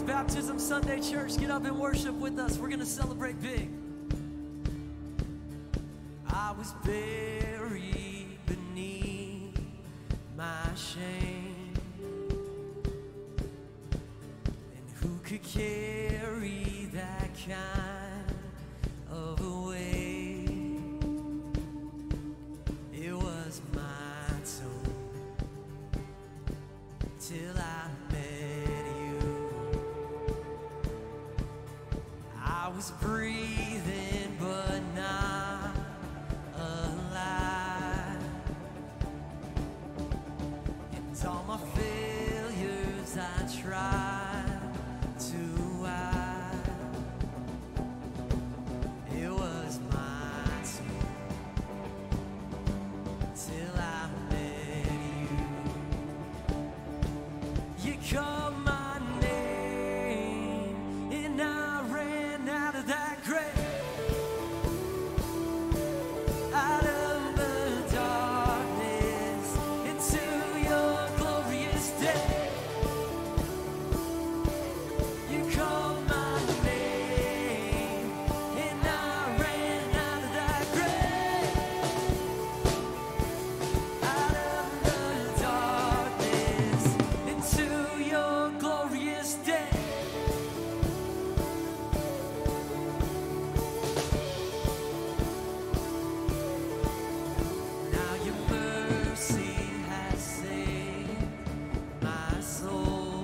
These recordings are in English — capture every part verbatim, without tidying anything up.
Baptism Sunday Church, get up and worship with us. We're going to celebrate big. I was buried beneath my shame, and who could carry that kind of a weight? It was my tomb till I met you. I was breathing but not alive, and all my failures I tried to hide. It was my tomb till I met you. You called my name and I ran out of that grave. Out of the darkness into your glorious day. You called my name and I ran out of that grave. Out of the darkness into your glorious day. Now your mercy has saved my soul,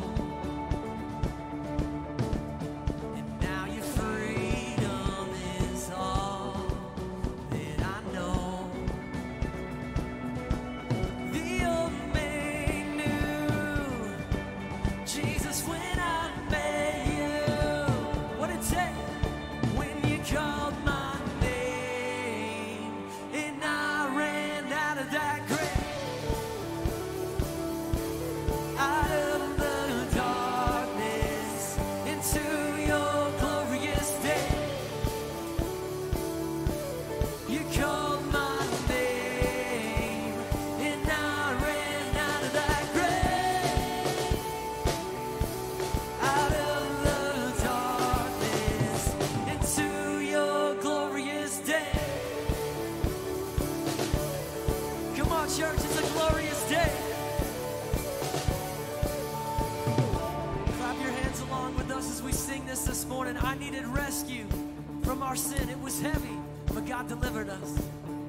and now your freedom is all that I know. The old man knew Jesus when I met you. What it say? When you called my name and I ran out of that grave. Out of the darkness into your glorious day. You called my name and I ran out of that grave. Out of the darkness into your glorious day. Come on, church, it's a glorious day. Clap your hands along with us as we sing this this morning. I needed rescue from our sin. It was heavy, but God delivered us.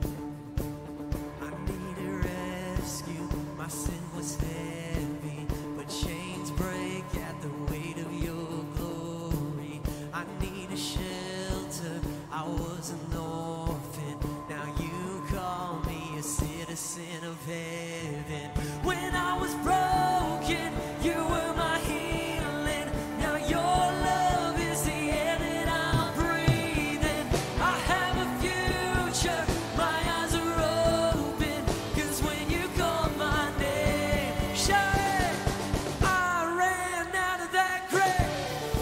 I needed rescue. My sin was heavy, but chains break at the weight of your glory. I need a shelter. I was an orphan. Now you call me a citizen of heaven. When I was broken, you were my healing. Now your love is the air that I'm breathing. I have a future. My eyes are open. 'Cause when you called my name, shout it, I ran out of that grave.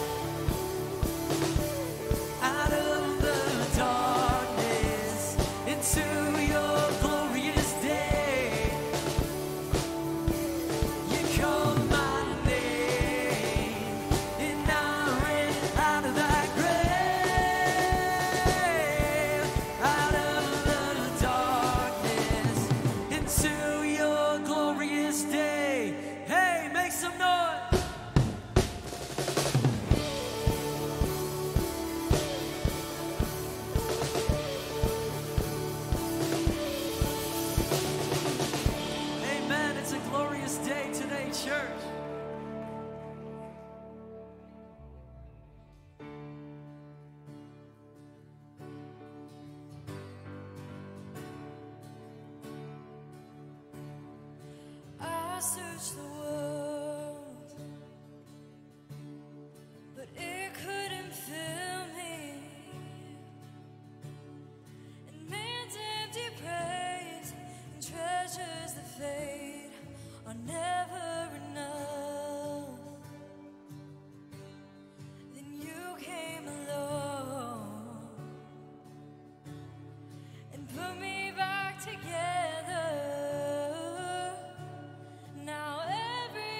Out of the darkness into your glorious day. You called my name and I ran out of that grave. Out of the darkness into your glorious day. Hey, make some noise. Amen. It's a glorious day today, church. I searched the world, but it couldn't fill me. And man's empty praise and treasures that fade are never enough. Then you came along and put me back together. Now every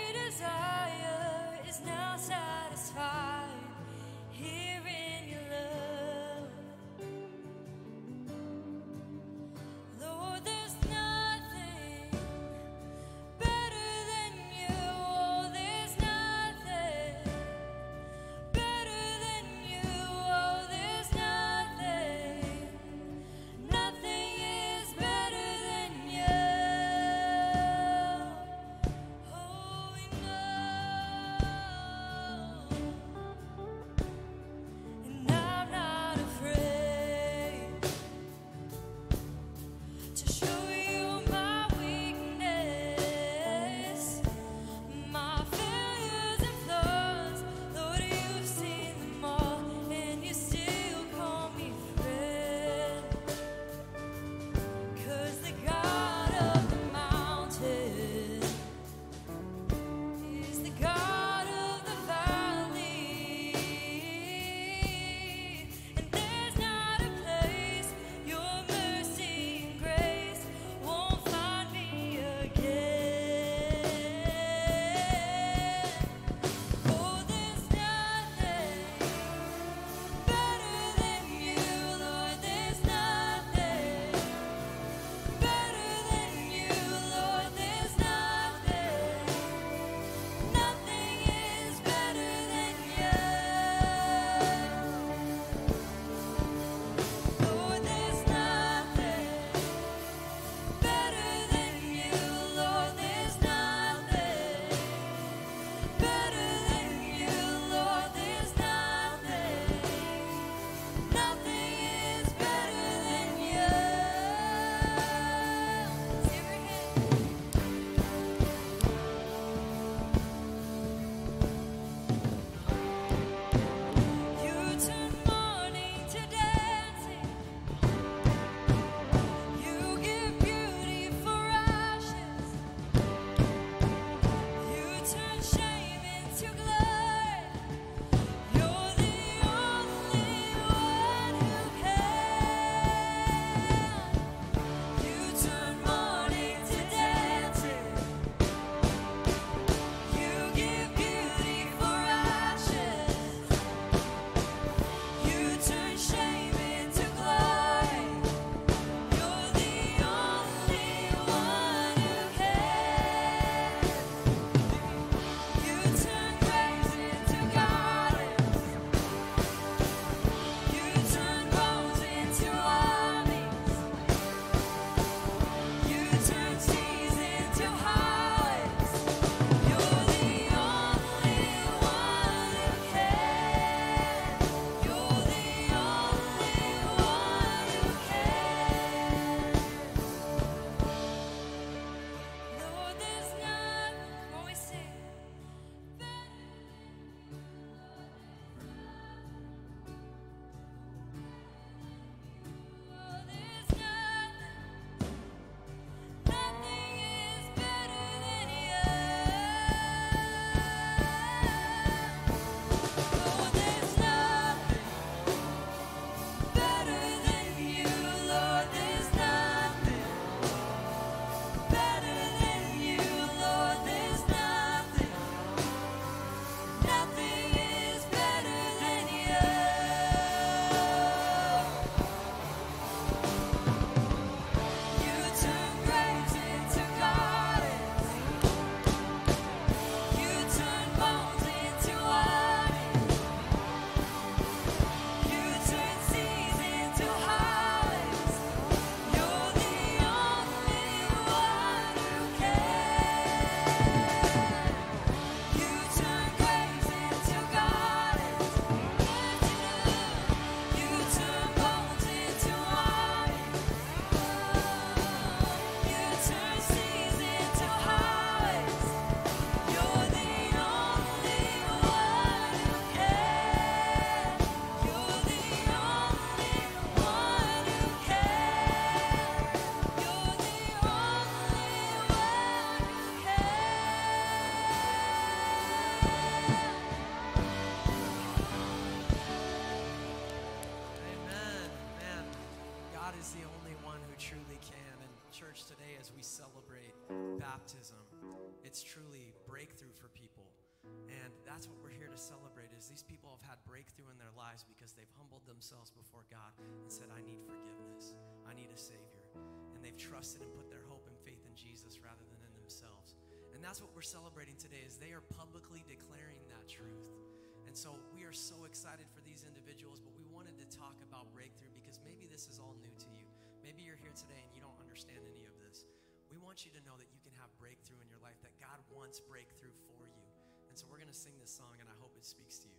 is the only one who truly can. And church, today as we celebrate baptism, it's truly breakthrough for people. And that's what we're here to celebrate, is these people have had breakthrough in their lives because they've humbled themselves before God and said, I need forgiveness. I need a Savior. And they've trusted and put their hope and faith in Jesus rather than in themselves. And that's what we're celebrating today, is they are publicly declaring that truth. And so we are so excited for these individuals, but we wanted to talk about breakthrough because maybe this is all new to you. Maybe you're here today and you don't understand any of this. We want you to know that you can have breakthrough in your life, that God wants breakthrough for you. And so we're going to sing this song, and I hope it speaks to you.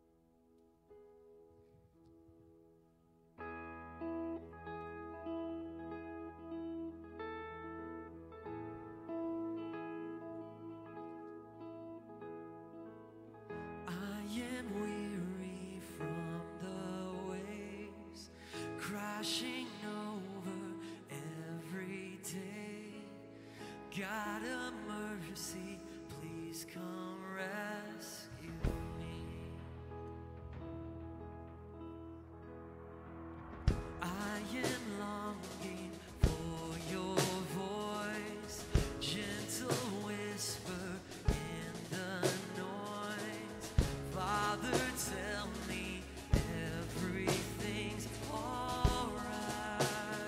Crashing over every day. God of mercy, please come rescue me. I am longing for your voice, gentle whisper in the noise. Father, tell me everything's all right.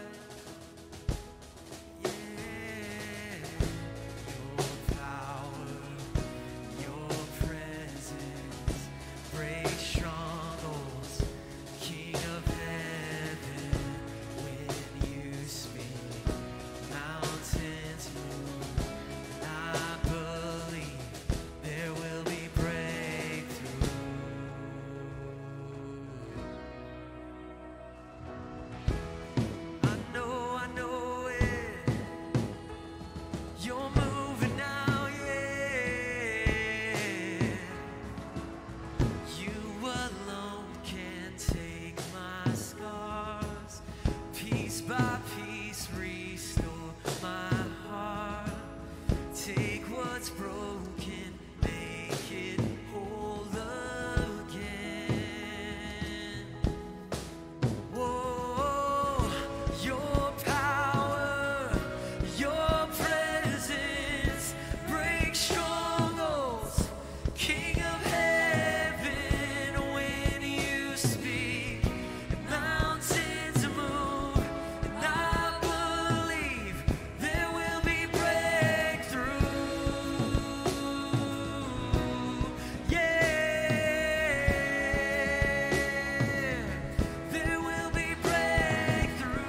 Yeah, your power, your presence, break strongholds, King of heaven. When you speak, mountains move, and I believe there will be breakthrough. I know, I know it. You're moving now, yeah. You alone can take my scars. Piece by piece, restore my heart. Take what's broken, make it whole again. Whoa, your power, your presence, break strongholds, King of heaven. When you speak, mountains move, and I believe there will be breakthrough. Yeah, there will be breakthrough.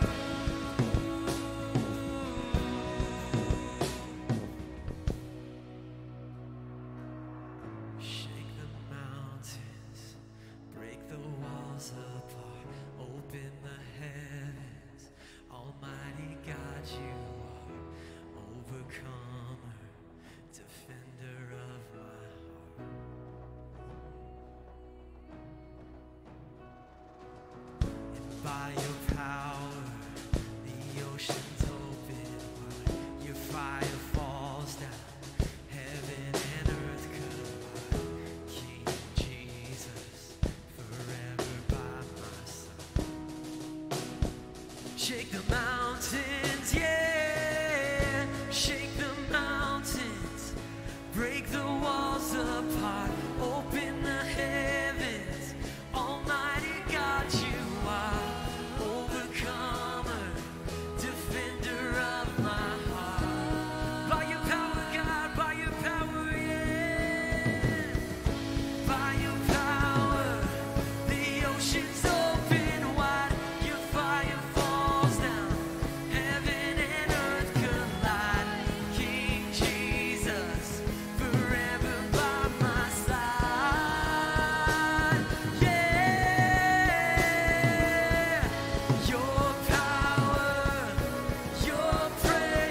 Shake the mountains, break the walls apart, open the heavens. Almighty God, you are overcomer, defender of my heart. And by your power, the oceans open wide, your fire falls down. Heaven and earth collide. King Jesus, forever by my side. Shake the mountains, yeah. Shake the mountains. Break the walls apart. Open the heavens. Almighty God, you are overcomer, defender of my heart. By your power, God, by your power, yeah. By your power, the oceans open wide. Your fire falls down. Heaven and earth collide. King Jesus, forever by my side. Yeah, your power, your presence.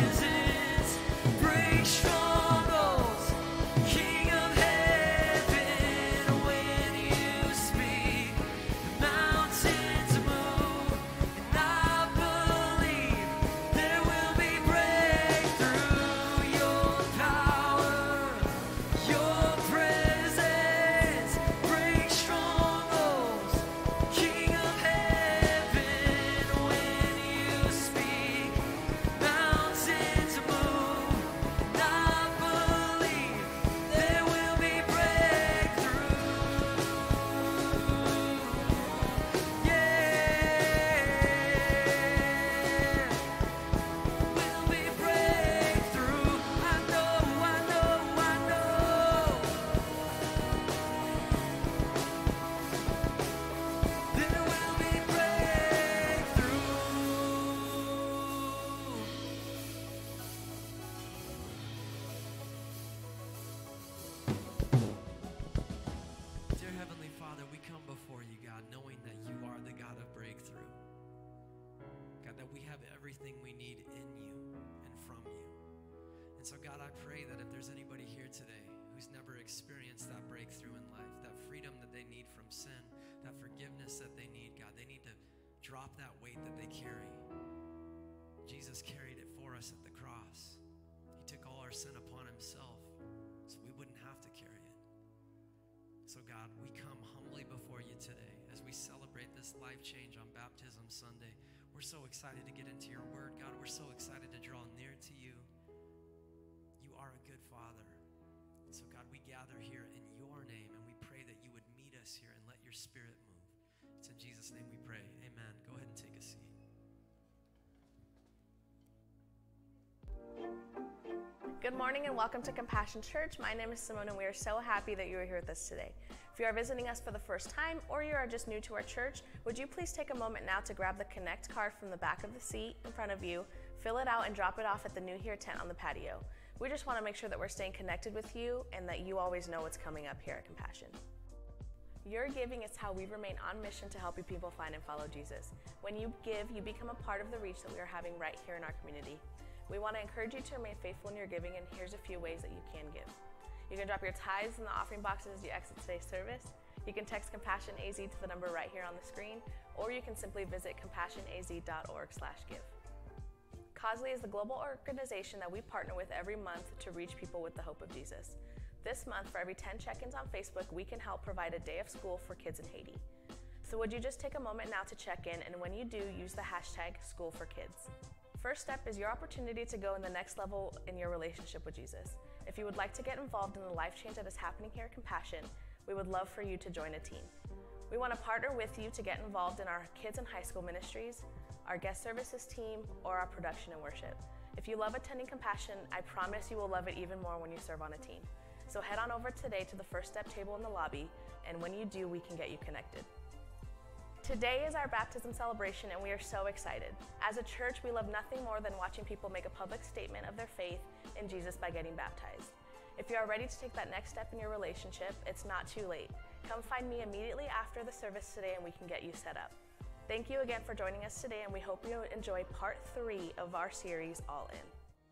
that we have everything we need in you and from you. And so, God, I pray that if there's anybody here today who's never experienced that breakthrough in life, that freedom that they need from sin, that forgiveness that they need, God, they need to drop that weight that they carry. Jesus carried it for us at the cross. He took all our sin upon himself so we wouldn't have to carry it. So God, we come humbly before you today as we celebrate this life change on Baptism Sunday. We're so excited to get into your word, God. We're so excited to draw near to you. You are a good Father. So God, we gather here in your name, and we pray that you would meet us here and let your Spirit move. It's in Jesus' name we pray. Amen. Go ahead and take a seat. Good morning and welcome to Compassion Church. My name is Simone and we are so happy that you are here with us today. If you are visiting us for the first time or you are just new to our church, would you please take a moment now to grab the Connect card from the back of the seat in front of you, fill it out and drop it off at the New Here tent on the patio. We just want to make sure that we're staying connected with you and that you always know what's coming up here at Compassion. Your giving is how we remain on mission to help you people find and follow Jesus. When you give, you become a part of the reach that we are having right here in our community. We want to encourage you to remain faithful in your giving, and here's a few ways that you can give. You can drop your tithes in the offering boxes as you exit today's service. You can text Compassion A Z to the number right here on the screen, or you can simply visit compassion a z dot org slash give. Causley is the global organization that we partner with every month to reach people with the hope of Jesus. This month, for every ten check-ins on Facebook, we can help provide a day of school for kids in Haiti. So would you just take a moment now to check in, and when you do, use the hashtag School for Kids. First step is your opportunity to go in the next level in your relationship with Jesus. If you would like to get involved in the life change that is happening here at Compassion, we would love for you to join a team. We want to partner with you to get involved in our kids and high school ministries, our guest services team, or our production and worship. If you love attending Compassion, I promise you will love it even more when you serve on a team. So head on over today to the First Step table in the lobby, and when you do, we can get you connected. Today is our baptism celebration, and we are so excited. As a church, we love nothing more than watching people make a public statement of their faith in Jesus by getting baptized. If you are ready to take that next step in your relationship, it's not too late. Come find me immediately after the service today and we can get you set up. Thank you again for joining us today, and we hope you enjoy part three of our series, All In.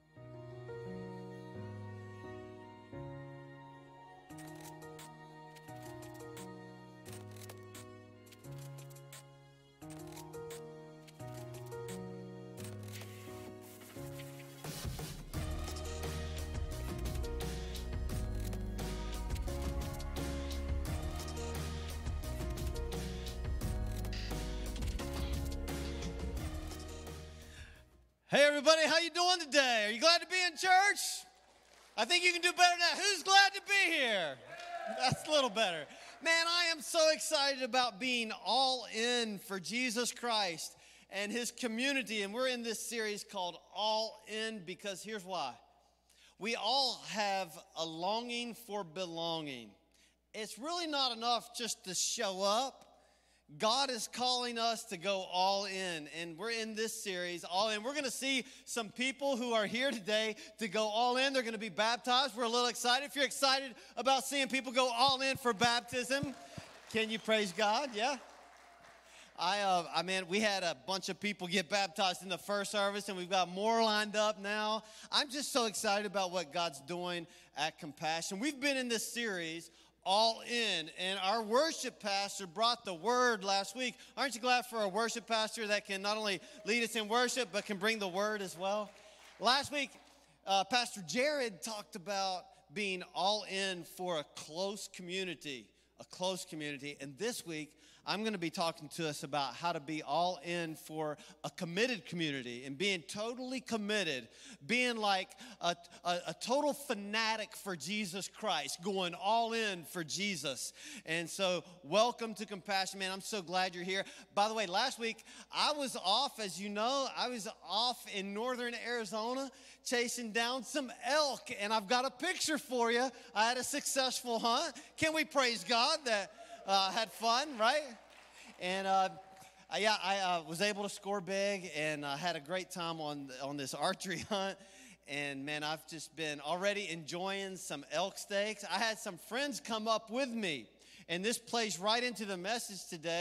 Hey everybody, how you doing today? Are you glad to be in church? I think you can do better than that. Who's glad to be here? That's a little better. Man, I am so excited about being all in for Jesus Christ and his community. And we're in this series called All In because here's why. We all have a longing for belonging. It's really not enough just to show up. God is calling us to go all in, and we're in this series, All In. We're going to see some people who are here today to go all in. They're going to be baptized. We're a little excited. If you're excited about seeing people go all in for baptism, can you praise God? Yeah? I, uh, I mean, we had a bunch of people get baptized in the first service, and we've got more lined up now. I'm just so excited about what God's doing at Compassion. We've been in this series, All In, and our worship pastor brought the word last week. Aren't you glad for a worship pastor that can not only lead us in worship but can bring the word as well? Last week, uh, Pastor Jared talked about being all in for a close community, a close community. And this week, I'm going to be talking to us about how to be all in for a committed community and being totally committed, being like a, a, a total fanatic for Jesus Christ, going all in for Jesus. And so welcome to Compassion, man. I'm so glad you're here. By the way, last week I was off, as you know, I was off in northern Arizona chasing down some elk, and I've got a picture for you. I had a successful hunt. Can we praise God that Uh, had fun, right? And uh, I, yeah, I uh, was able to score big and uh, had a great time on on this archery hunt. And man, I've just been already enjoying some elk steaks. I had some friends come up with me, and this plays right into the message today.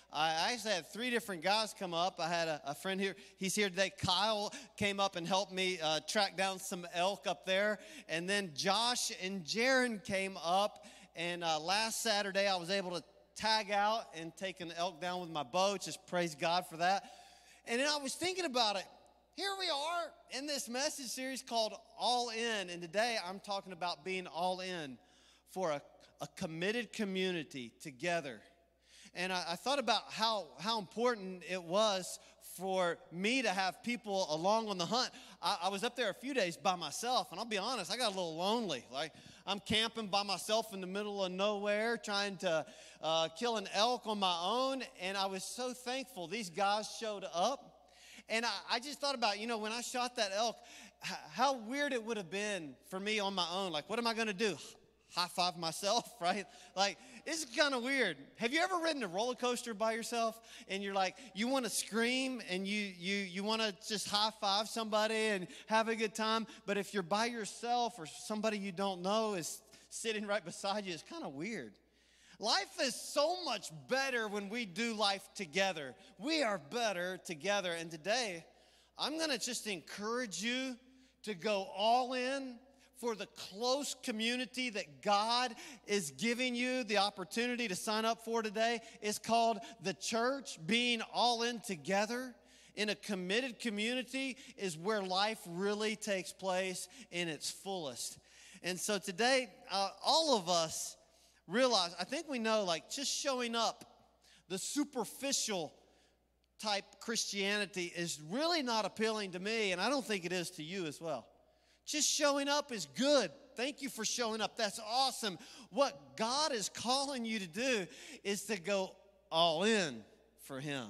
I actually had three different guys come up. I had a, a friend here. He's here today. Kyle came up and helped me uh, track down some elk up there. And then Josh and Jaron came up. And uh, last Saturday, I was able to tag out and take an elk down with my bow. Just praise God for that. And then I was thinking about it. Here we are in this message series called All In. And today I'm talking about being all in for a, a committed community together. And I, I thought about how, how important it was for me to have people along on the hunt. I, I was up there a few days by myself, and I'll be honest, I got a little lonely. Like, I'm camping by myself in the middle of nowhere, trying to uh, kill an elk on my own, and I was so thankful these guys showed up. And I, I just thought about, you know, when I shot that elk, h- how weird it would have been for me on my own. Like, what am I going to do? High five myself, right? Like, it's kind of weird. Have you ever ridden a roller coaster by yourself and you're like, you want to scream and you you you want to just high five somebody and have a good time, but if you're by yourself or somebody you don't know is sitting right beside you, it's kind of weird. Life is so much better when we do life together. We are better together. And today, I'm going to just encourage you to go all in for the close community that God is giving you the opportunity to sign up for today. It's called the church. Being all in together in a committed community is where life really takes place in its fullest. And so today, uh, all of us realize, I think we know, like, just showing up, the superficial type Christianity is really not appealing to me, and I don't think it is to you as well. Just showing up is good. Thank you for showing up. That's awesome. What God is calling you to do is to go all in for Him.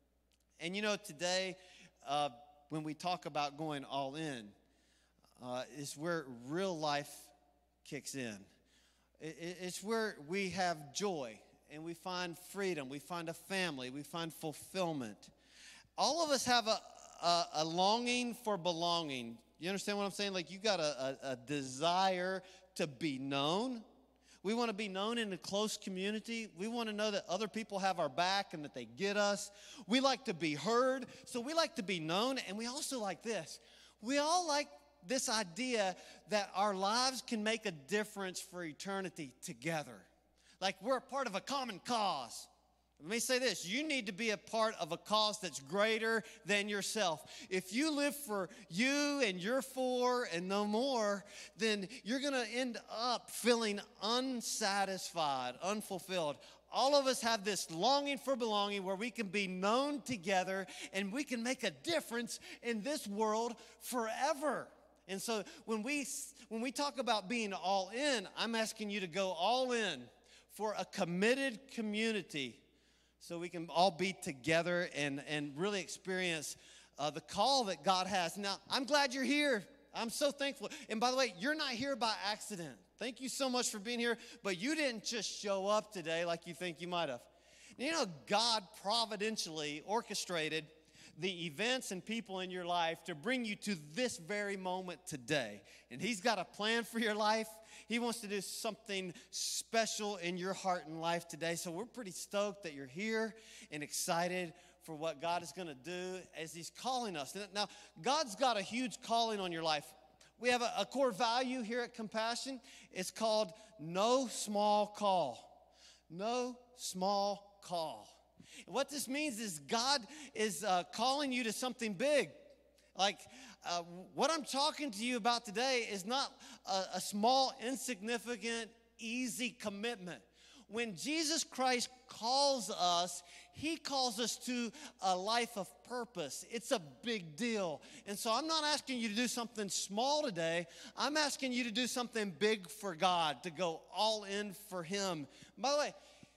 And you know, today, uh, when we talk about going all in, uh, is where real life kicks in. It's where we have joy and we find freedom. We find a family. We find fulfillment. All of us have a, a, a longing for belonging. You understand what I'm saying? Like, you got a, a, a desire to be known. We want to be known in a close community. We want to know that other people have our back and that they get us. We like to be heard, so we like to be known. And we also like this. We all like this idea that our lives can make a difference for eternity together. Like, we're a part of a common cause. Let me say this. You need to be a part of a cause that's greater than yourself. If you live for you and your for and no more, then you're going to end up feeling unsatisfied, unfulfilled. All of us have this longing for belonging where we can be known together and we can make a difference in this world forever. And so when we when we talk about being all in, I'm asking you to go all in for a committed community so we can all be together and, and really experience uh, the call that God has. Now, I'm glad you're here. I'm so thankful. And by the way, you're not here by accident. Thank you so much for being here, but you didn't just show up today like you think you might have. You know, God providentially orchestrated the events and people in your life to bring you to this very moment today. And He's got a plan for your life. He wants to do something special in your heart and life today. So we're pretty stoked that you're here and excited for what God is going to do as He's calling us. Now, God's got a huge calling on your life. We have a, a core value here at Compassion. It's called no small call. No small call. What this means is God is uh, calling you to something big. Like uh, what I'm talking to you about today is not a, a small, insignificant, easy commitment. When Jesus Christ calls us, He calls us to a life of purpose. It's a big deal. And so I'm not asking you to do something small today. I'm asking you to do something big for God, to go all in for Him. By the way,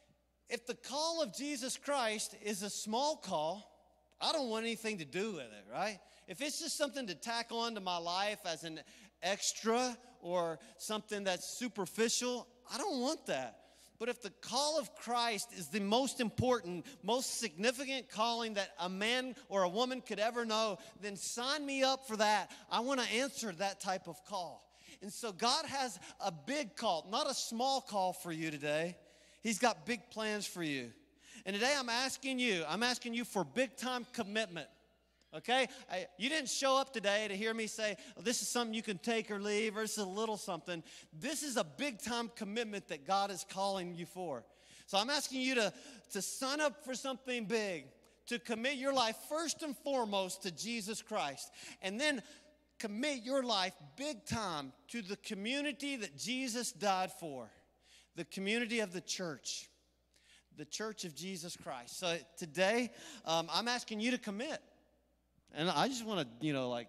if the call of Jesus Christ is a small call, I don't want anything to do with it, right? If it's just something to tack on to my life as an extra or something that's superficial, I don't want that. But if the call of Christ is the most important, most significant calling that a man or a woman could ever know, then sign me up for that. I want to answer that type of call. And so God has a big call, not a small call for you today. He's got big plans for you. And today I'm asking you, I'm asking you for big time commitment. Okay? I, you didn't show up today to hear me say, oh, this is something you can take or leave, or this is a little something. This is a big time commitment that God is calling you for. So I'm asking you to, to sign up for something big, to commit your life first and foremost to Jesus Christ, and then commit your life big time to the community that Jesus died for, the community of the church, the church of Jesus Christ. So today, um, I'm asking you to commit. And I just want to, you know, like,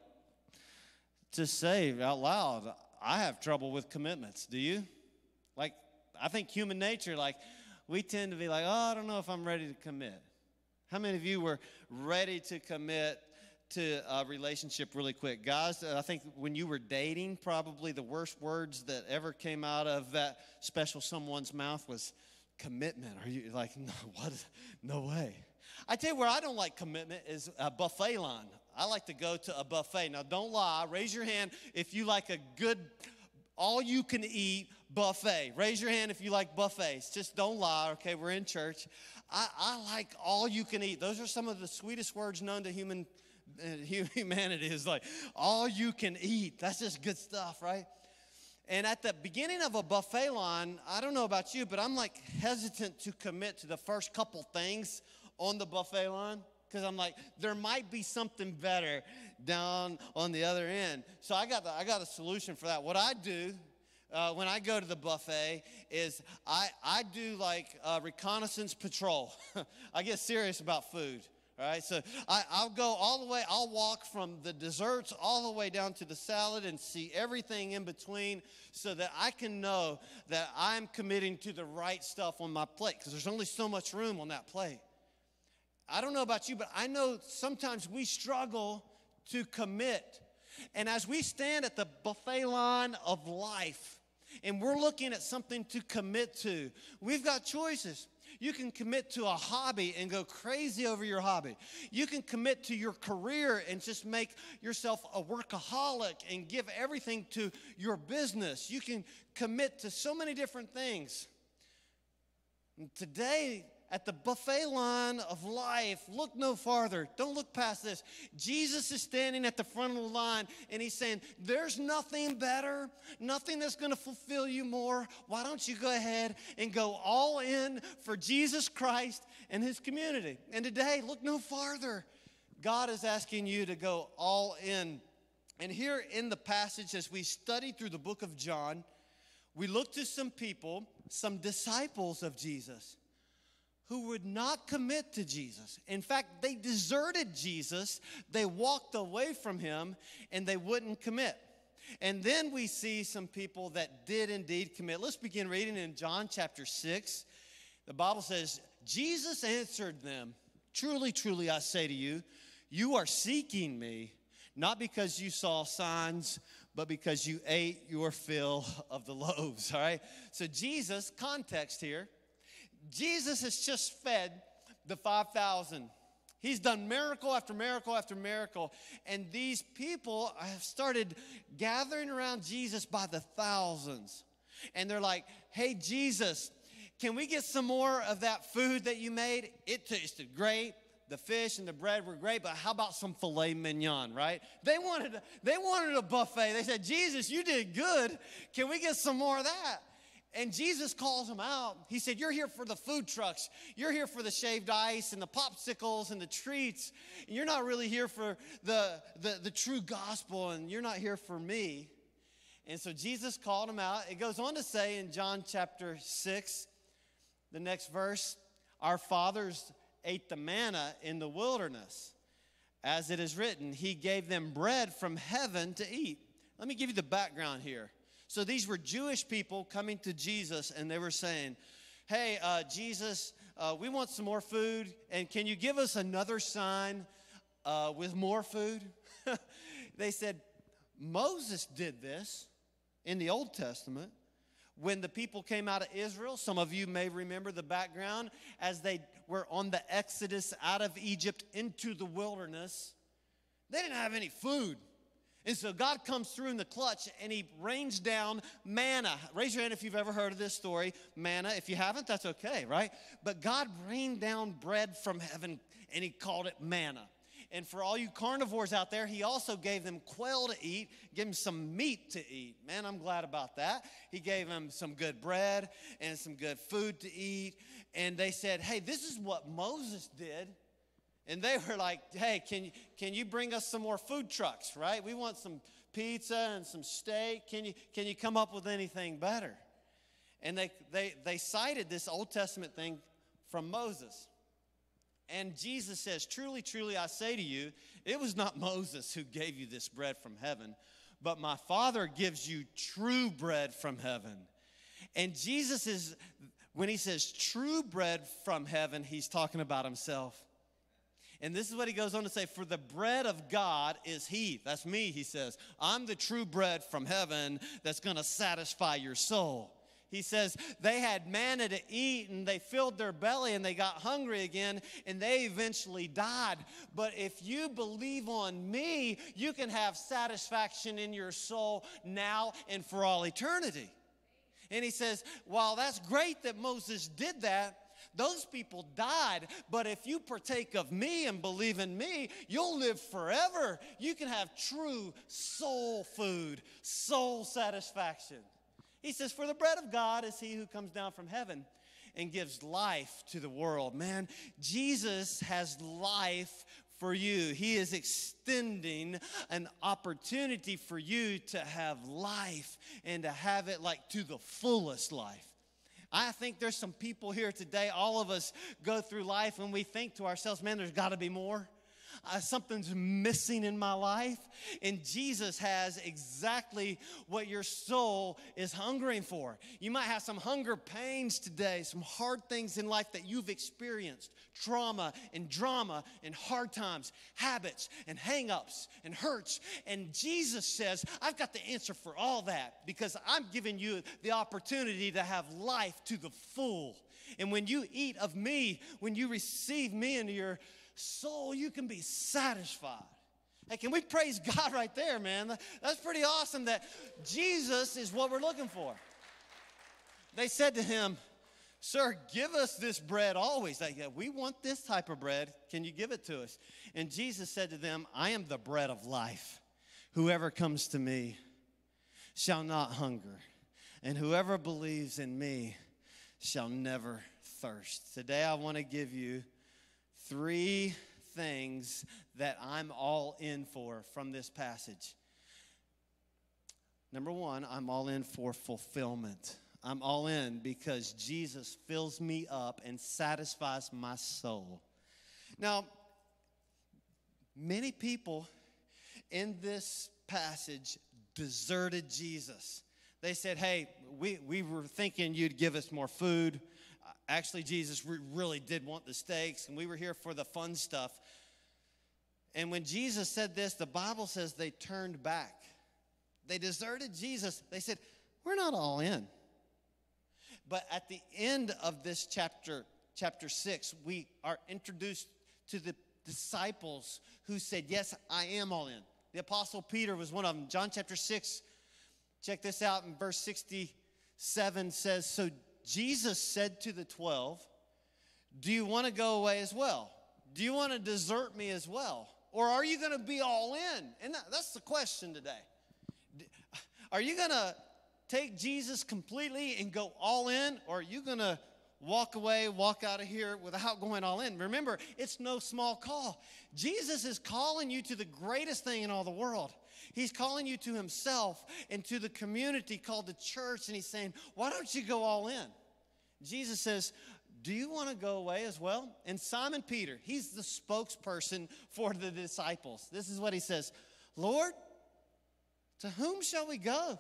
to say out loud, I have trouble with commitments. Do you? Like, I think human nature, like, we tend to be like, oh, I don't know if I'm ready to commit. How many of you were ready to commit to a relationship really quick? Guys, I think when you were dating, probably the worst words that ever came out of that special someone's mouth was commitment. Are you like, no, what? No way. I tell you where I don't like commitment is a buffet line. I like to go to a buffet. Now, don't lie. Raise your hand if you like a good, all-you-can-eat buffet. Raise your hand if you like buffets. Just don't lie, okay? We're in church. I, I like all-you-can-eat. Those are some of the sweetest words known to human uh, humanity is like, all-you-can-eat. That's just good stuff, right? And at the beginning of a buffet line, I don't know about you, but I'm like hesitant to commit to the first couple things on the buffet line, because I'm like, there might be something better down on the other end. So I got the, I got a solution for that. What I do uh, when I go to the buffet is I, I do like uh, reconnaissance patrol. I get serious about food. All right, so I, I'll go all the way, I'll walk from the desserts all the way down to the salad and see everything in between so that I can know that I'm committing to the right stuff on my plate, because there's only so much room on that plate. I don't know about you, but I know sometimes we struggle to commit. And as we stand at the buffet line of life and we're looking at something to commit to, we've got choices. You can commit to a hobby and go crazy over your hobby. You can commit to your career and just make yourself a workaholic and give everything to your business. You can commit to so many different things. And today, at the buffet line of life, look no farther. Don't look past this. Jesus is standing at the front of the line, and he's saying, there's nothing better, nothing that's going to fulfill you more. Why don't you go ahead and go all in for Jesus Christ and his community? And today, look no farther. God is asking you to go all in. And here in the passage, as we study through the book of John, we look to some people, some disciples of Jesus, who would not commit to Jesus. In fact, they deserted Jesus. They walked away from him, and they wouldn't commit. And then we see some people that did indeed commit. Let's begin reading in John chapter six. The Bible says, Jesus answered them, truly, truly, I say to you, you are seeking me, not because you saw signs, but because you ate your fill of the loaves, all right? So Jesus, context here, Jesus has just fed the five thousand. He's done miracle after miracle after miracle. And these people have started gathering around Jesus by the thousands. And they're like, hey, Jesus, can we get some more of that food that you made? It tasted great. The fish and the bread were great, but how about some filet mignon, right? They wanted, they wanted a buffet. They said, Jesus, you did good. Can we get some more of that? And Jesus calls them out. He said, you're here for the food trucks. You're here for the shaved ice and the popsicles and the treats. And you're not really here for the, the, the true gospel, and you're not here for me. And so Jesus called them out. It goes on to say in John chapter six, the next verse, our fathers ate the manna in the wilderness. As it is written, he gave them bread from heaven to eat. Let me give you the background here. So these were Jewish people coming to Jesus, and they were saying, hey, uh, Jesus, uh, we want some more food, and can you give us another sign uh, with more food? They said, Moses did this in the Old Testament. When the people came out of Israel, some of you may remember the background, as they were on the exodus out of Egypt into the wilderness, they didn't have any food. And so God comes through in the clutch and he rains down manna. Raise your hand if you've ever heard of this story, manna. If you haven't, that's okay, right? But God rained down bread from heaven and he called it manna. And for all you carnivores out there, he also gave them quail to eat, gave them some meat to eat. Man, I'm glad about that. He gave them some good bread and some good food to eat. And they said, hey, this is what Moses did. And they were like, hey, can you, can you bring us some more food trucks, right? We want some pizza and some steak. Can you, can you come up with anything better? And they, they, they cited this Old Testament thing from Moses. And Jesus says, truly, truly, I say to you, it was not Moses who gave you this bread from heaven, but my Father gives you true bread from heaven. And Jesus is, when he says true bread from heaven, he's talking about himself. And this is what he goes on to say, for the bread of God is he. That's me, he says. I'm the true bread from heaven that's going to satisfy your soul. He says they had manna to eat and they filled their belly and they got hungry again and they eventually died. But if you believe on me, you can have satisfaction in your soul now and for all eternity. And he says, while that's great that Moses did that, those people died, but if you partake of me and believe in me, you'll live forever. You can have true soul food, soul satisfaction. He says, for the bread of God is he who comes down from heaven and gives life to the world. Man, Jesus has life for you. He is extending an opportunity for you to have life and to have it like to the fullest life. I think there's some people here today, all of us go through life and we think to ourselves, man, there's got to be more. Uh, something's missing in my life. And Jesus has exactly what your soul is hungering for. You might have some hunger pains today, some hard things in life that you've experienced, trauma and drama and hard times, habits and hang-ups and hurts. And Jesus says, I've got the answer for all that because I'm giving you the opportunity to have life to the full. And when you eat of me, when you receive me into your soul, you can be satisfied. Hey, can we praise God right there, man? That's pretty awesome that Jesus is what we're looking for. They said to him, sir, give us this bread always. Like, yeah, we want this type of bread. Can you give it to us? And Jesus said to them, I am the bread of life. Whoever comes to me shall not hunger, and whoever believes in me shall never thirst. Today I want to give you three things that I'm all in for from this passage. Number one, I'm all in for fulfillment. I'm all in because Jesus fills me up and satisfies my soul. Now, many people in this passage deserted Jesus. They said, hey, we, we were thinking you'd give us more food. Actually, Jesus re- really did want the steaks, and we were here for the fun stuff. And when Jesus said this, the Bible says they turned back. They deserted Jesus. They said, we're not all in. But at the end of this chapter, chapter six, we are introduced to the disciples who said, yes, I am all in. The Apostle Peter was one of them. John chapter six, check this out in verse sixty-seven says, so Jesus said to the twelve, do you want to go away as well? Do you want to desert me as well? Or are you going to be all in? And that, that's the question today. Are you going to take Jesus completely and go all in? Or are you going to walk away, walk out of here without going all in? Remember, it's no small call. Jesus is calling you to the greatest thing in all the world. He's calling you to himself and to the community called the church, and he's saying, why don't you go all in? Jesus says, do you want to go away as well? And Simon Peter, he's the spokesperson for the disciples. This is what he says, Lord, to whom shall we go?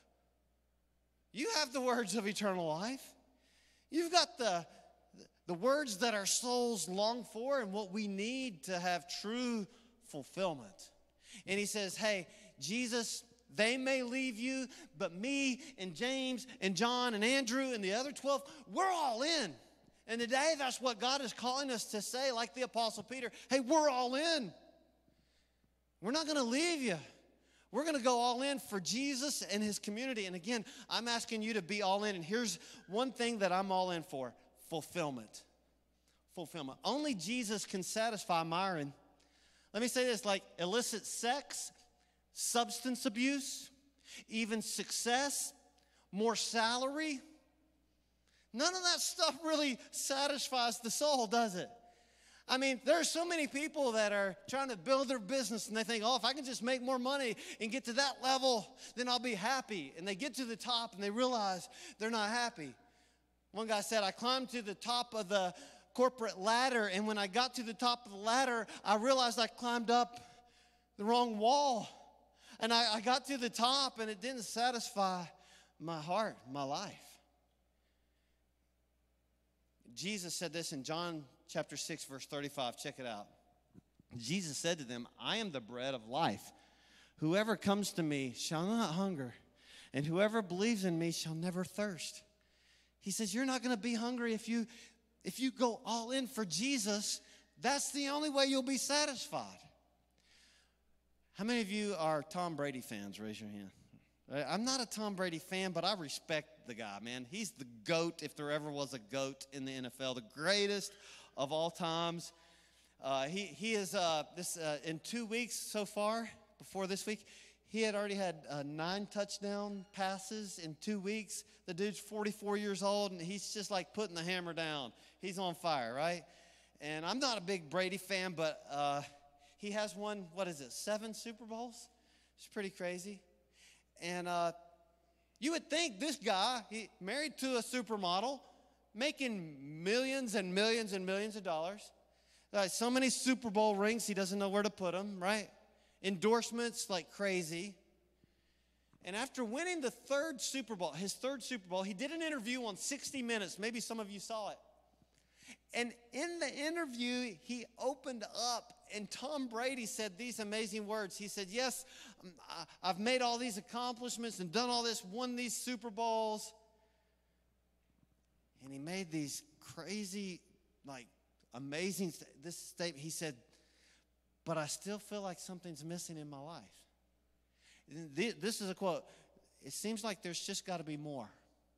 You have the words of eternal life. You've got the, the words that our souls long for and what we need to have true fulfillment. And he says, hey, Jesus, they may leave you, but me and James and John and Andrew and the other twelve, we're all in. And today, that's what God is calling us to say, like the Apostle Peter. Hey, we're all in. We're not going to leave you. We're going to go all in for Jesus and his community. And again, I'm asking you to be all in. And here's one thing that I'm all in for: fulfillment. Fulfillment. Only Jesus can satisfy Myron. Let me say this, like illicit sex, substance abuse, even success, more salary. None of that stuff really satisfies the soul, does it? I mean, there are so many people that are trying to build their business and they think, oh, if I can just make more money and get to that level, then I'll be happy. And they get to the top and they realize they're not happy. One guy said, I climbed to the top of the corporate ladder, and when I got to the top of the ladder, I realized I climbed up the wrong wall. And I, I got to the top and it didn't satisfy my heart, my life. Jesus said this in John chapter six, verse thirty-five. Check it out. Jesus said to them, I am the bread of life. Whoever comes to me shall not hunger, and whoever believes in me shall never thirst. He says, you're not going to be hungry if you, if you go all in for Jesus. That's the only way you'll be satisfied. How many of you are Tom Brady fans? Raise your hand. I'm not a Tom Brady fan, but I respect the guy, man. He's the GOAT, if there ever was a GOAT in the N F L, the greatest of all times. Uh, he he is uh, this uh, in two weeks so far. Before this week, he had already had uh, nine touchdown passes in two weeks. The dude's forty-four years old, and he's just like putting the hammer down. He's on fire, right? And I'm not a big Brady fan, but uh, he has won, what is it, seven Super Bowls? It's pretty crazy. And uh, you would think this guy, he married to a supermodel, making millions and millions and millions of dollars. Uh, so many Super Bowl rings, he doesn't know where to put them, right? Endorsements like crazy. And after winning the third Super Bowl, his third Super Bowl, he did an interview on sixty minutes. Maybe some of you saw it. And in the interview, he opened up, and Tom Brady said these amazing words. He said, yes, I've made all these accomplishments and done all this, won these Super Bowls. And he made these crazy, like, amazing, this statement. He said, but I still feel like something's missing in my life. This is a quote. It seems like there's just got to be more.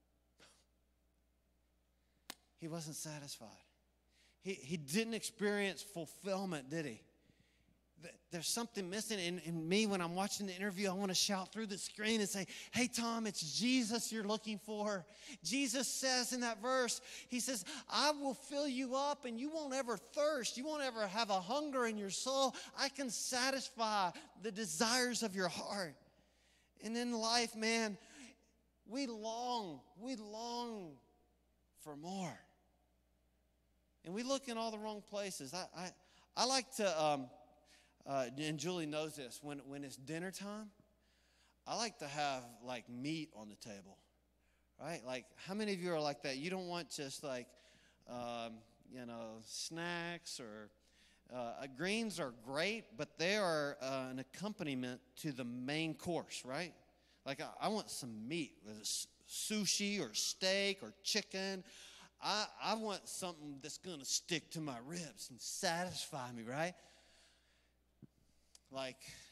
He wasn't satisfied. He, he didn't experience fulfillment, did he? There's something missing in, in me when I'm watching the interview. I want to shout through the screen and say, hey, Tom, it's Jesus you're looking for. Jesus says in that verse, he says, I will fill you up and you won't ever thirst. You won't ever have a hunger in your soul. I can satisfy the desires of your heart. And in life, man, we long, we long for more. And we look in all the wrong places. I I, I like to, um, uh, and Julie knows this, when, when it's dinner time, I like to have like meat on the table, right? Like how many of you are like that? You don't want just like, um, you know, snacks or, uh, greens are great, but they are uh, an accompaniment to the main course, right? Like I, I want some meat, whether it's sushi or steak or chicken. I, I want something that's going to stick to my ribs and satisfy me, right? Like,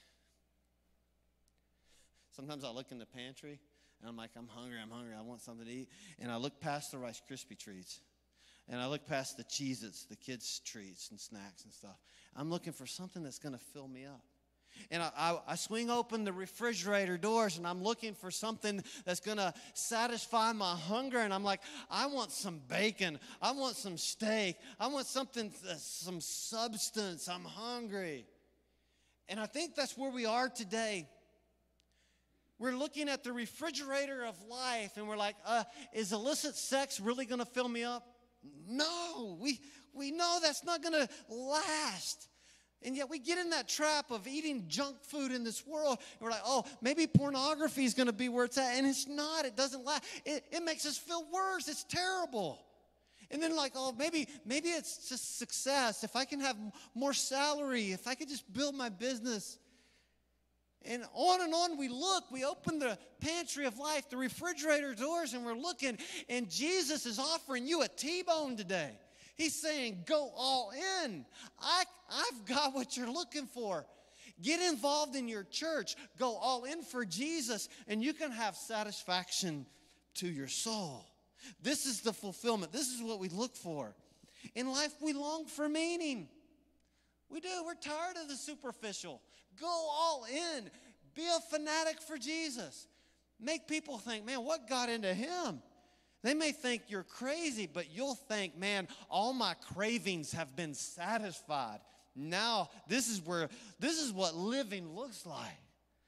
sometimes I look in the pantry, and I'm like, I'm hungry, I'm hungry, I want something to eat. And I look past the Rice Krispie treats, and I look past the Cheez-Its, the kids' treats and snacks and stuff. I'm looking for something that's going to fill me up. And I, I, I swing open the refrigerator doors, and I'm looking for something that's going to satisfy my hunger. And I'm like, I want some bacon. I want some steak. I want something, some substance. I'm hungry. And I think that's where we are today. We're looking at the refrigerator of life, and we're like, uh, is illicit sex really going to fill me up? No, we, we know that's not going to last. And yet we get in that trap of eating junk food in this world. And we're like, oh, maybe pornography is going to be where it's at. And it's not. It doesn't last. It, it makes us feel worse. It's terrible. And then like, oh, maybe, maybe it's just success. If I can have more salary, if I could just build my business. And on and on we look. We open the pantry of life, the refrigerator doors, and we're looking. And Jesus is offering you a T-bone today. He's saying, go all in. I, I've got what you're looking for. Get involved in your church. Go all in for Jesus, and you can have satisfaction to your soul. This is the fulfillment. This is what we look for. In life, we long for meaning. We do. We're tired of the superficial. Go all in. Be a fanatic for Jesus. Make people think, man, what got into him? They may think you're crazy, but you'll think, man, all my cravings have been satisfied. Now, this is where, this is what living looks like.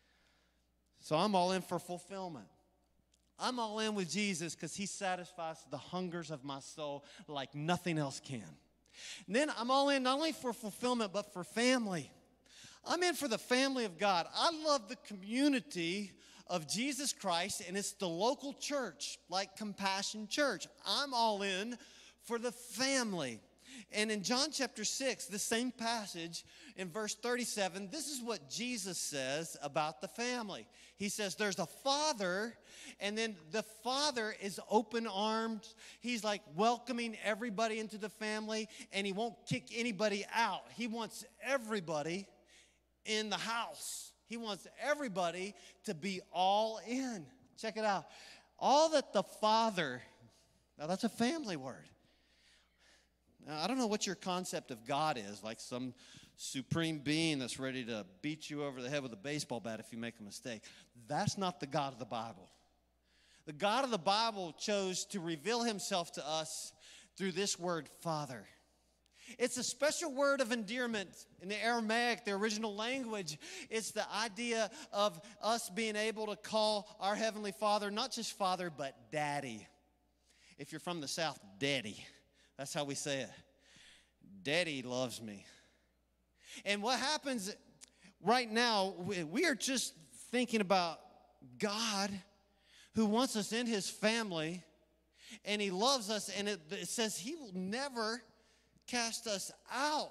So I'm all in for fulfillment. I'm all in with Jesus because he satisfies the hungers of my soul like nothing else can. And then I'm all in not only for fulfillment, but for family. I'm in for the family of God. I love the community of Jesus Christ, and it's the local church, like Compassion Church. I'm all in for the family. And in John chapter six, the same passage, in verse thirty-seven, this is what Jesus says about the family. He says there's a father, and then the father is open arms. He's like welcoming everybody into the family, and he won't kick anybody out. He wants everybody in the house. He wants everybody to be all in. Check it out. All that the Father, now that's a family word. Now, I don't know what your concept of God is, like some supreme being that's ready to beat you over the head with a baseball bat if you make a mistake. That's not the God of the Bible. The God of the Bible chose to reveal himself to us through this word, Father. It's a special word of endearment in the Aramaic, the original language. It's the idea of us being able to call our Heavenly Father, not just Father, but Daddy. If you're from the South, Daddy. That's how we say it. Daddy loves me. And what happens right now, we are just thinking about God who wants us in his family, and he loves us, and it, it says he will never cast us out.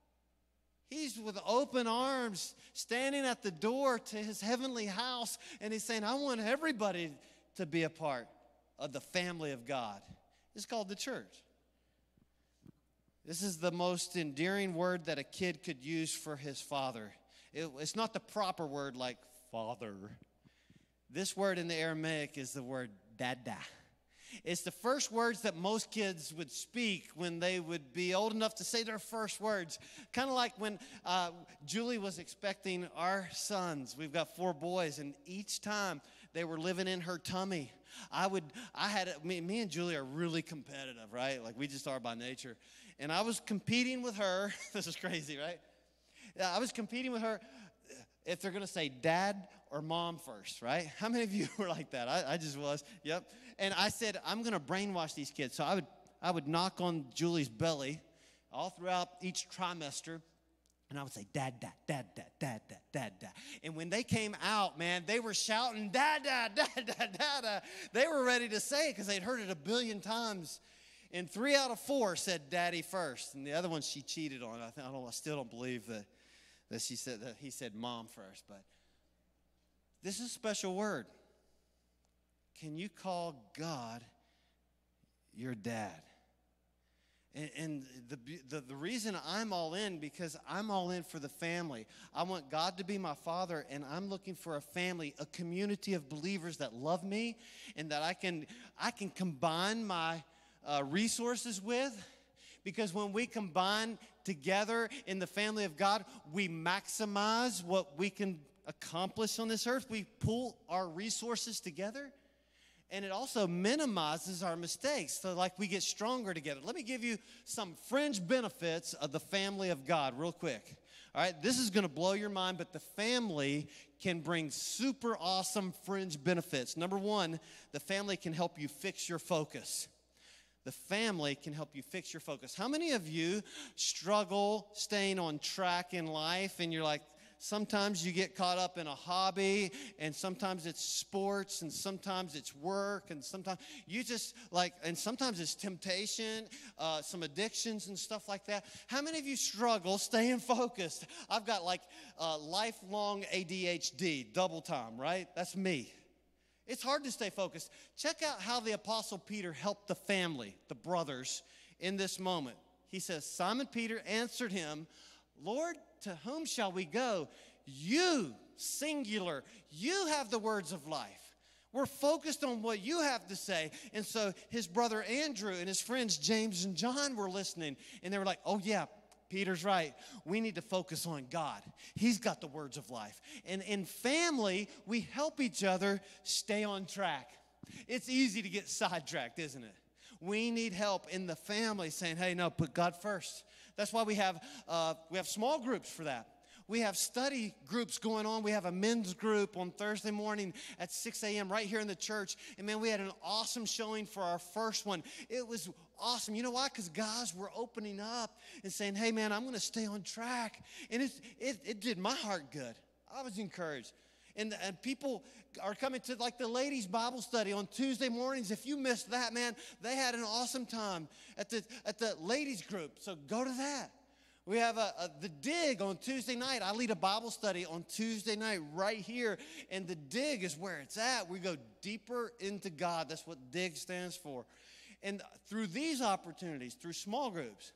He's with open arms, standing at the door to his heavenly house, and he's saying, I want everybody to be a part of the family of God. It's called the church. This is the most endearing word that a kid could use for his father. It, it's not the proper word like father. This word in the Aramaic is the word dada. It's the first words that most kids would speak when they would be old enough to say their first words. Kind of like when uh, Julie was expecting our sons. We've got four boys, and each time they were living in her tummy, I would, I had, me, me and Julie are really competitive, right? Like we just are by nature. And I was competing with her. This is crazy, right? Yeah, I was competing with her if they're going to say dad or mom first, right? How many of you were like that? I, I just was. Yep. And I said, I'm going to brainwash these kids. So I would I would knock on Julie's belly all throughout each trimester, and I would say, dad, dad, dad, dad, dad, dad, dad, dad. And when they came out, man, they were shouting, dad, dad, dad, dad, dad, dad. They were ready to say it because they'd heard it a billion times. And three out of four said daddy first. And the other one she cheated on. I, think, I, don't, I still don't believe that, that, she said, that he said mom first. But this is a special word. Can you call God your dad? And, and the, the, the reason I'm all in, because I'm all in for the family. I want God to be my father, and I'm looking for a family, a community of believers that love me and that I can, I can combine my uh, resources with. Because when we combine together in the family of God, we maximize what we can accomplish on this earth. We pull our resources together. And it also minimizes our mistakes, so like we get stronger together. Let me give you some fringe benefits of the family of God real quick. All right, this is going to blow your mind, but the family can bring super awesome fringe benefits. Number one, the family can help you fix your focus. The family can help you fix your focus. How many of you struggle staying on track in life, and you're like, sometimes you get caught up in a hobby, and sometimes it's sports, and sometimes it's work, and sometimes you just like, and sometimes it's temptation, uh, some addictions and stuff like that. How many of you struggle staying focused? I've got like uh, lifelong A D H D, double time, right? That's me. It's hard to stay focused. Check out how the Apostle Peter helped the family, the brothers, in this moment. He says, Simon Peter answered him, Lord, to whom shall we go? You, singular, you have the words of life. We're focused on what you have to say. And so his brother Andrew and his friends James and John were listening. And they were like, oh, yeah, Peter's right. We need to focus on God. He's got the words of life. And in family, we help each other stay on track. It's easy to get sidetracked, isn't it? We need help in the family saying, hey, no, put God first. That's why we have uh, we have small groups for that. We have study groups going on. We have a men's group on Thursday morning at six a.m. right here in the church. And, man, we had an awesome showing for our first one. It was awesome. You know why? Because guys were opening up and saying, hey, man, I'm going to stay on track. And it, it, it did my heart good. I was encouraged. And, and people are coming to, like, the ladies' Bible study on Tuesday mornings. If you missed that, man, they had an awesome time at the, at the ladies' group. So go to that. We have a, a, the dig on Tuesday night. I lead a Bible study on Tuesday night right here. And the dig is where it's at. We go deeper into God. That's what dig stands for. And through these opportunities, through small groups,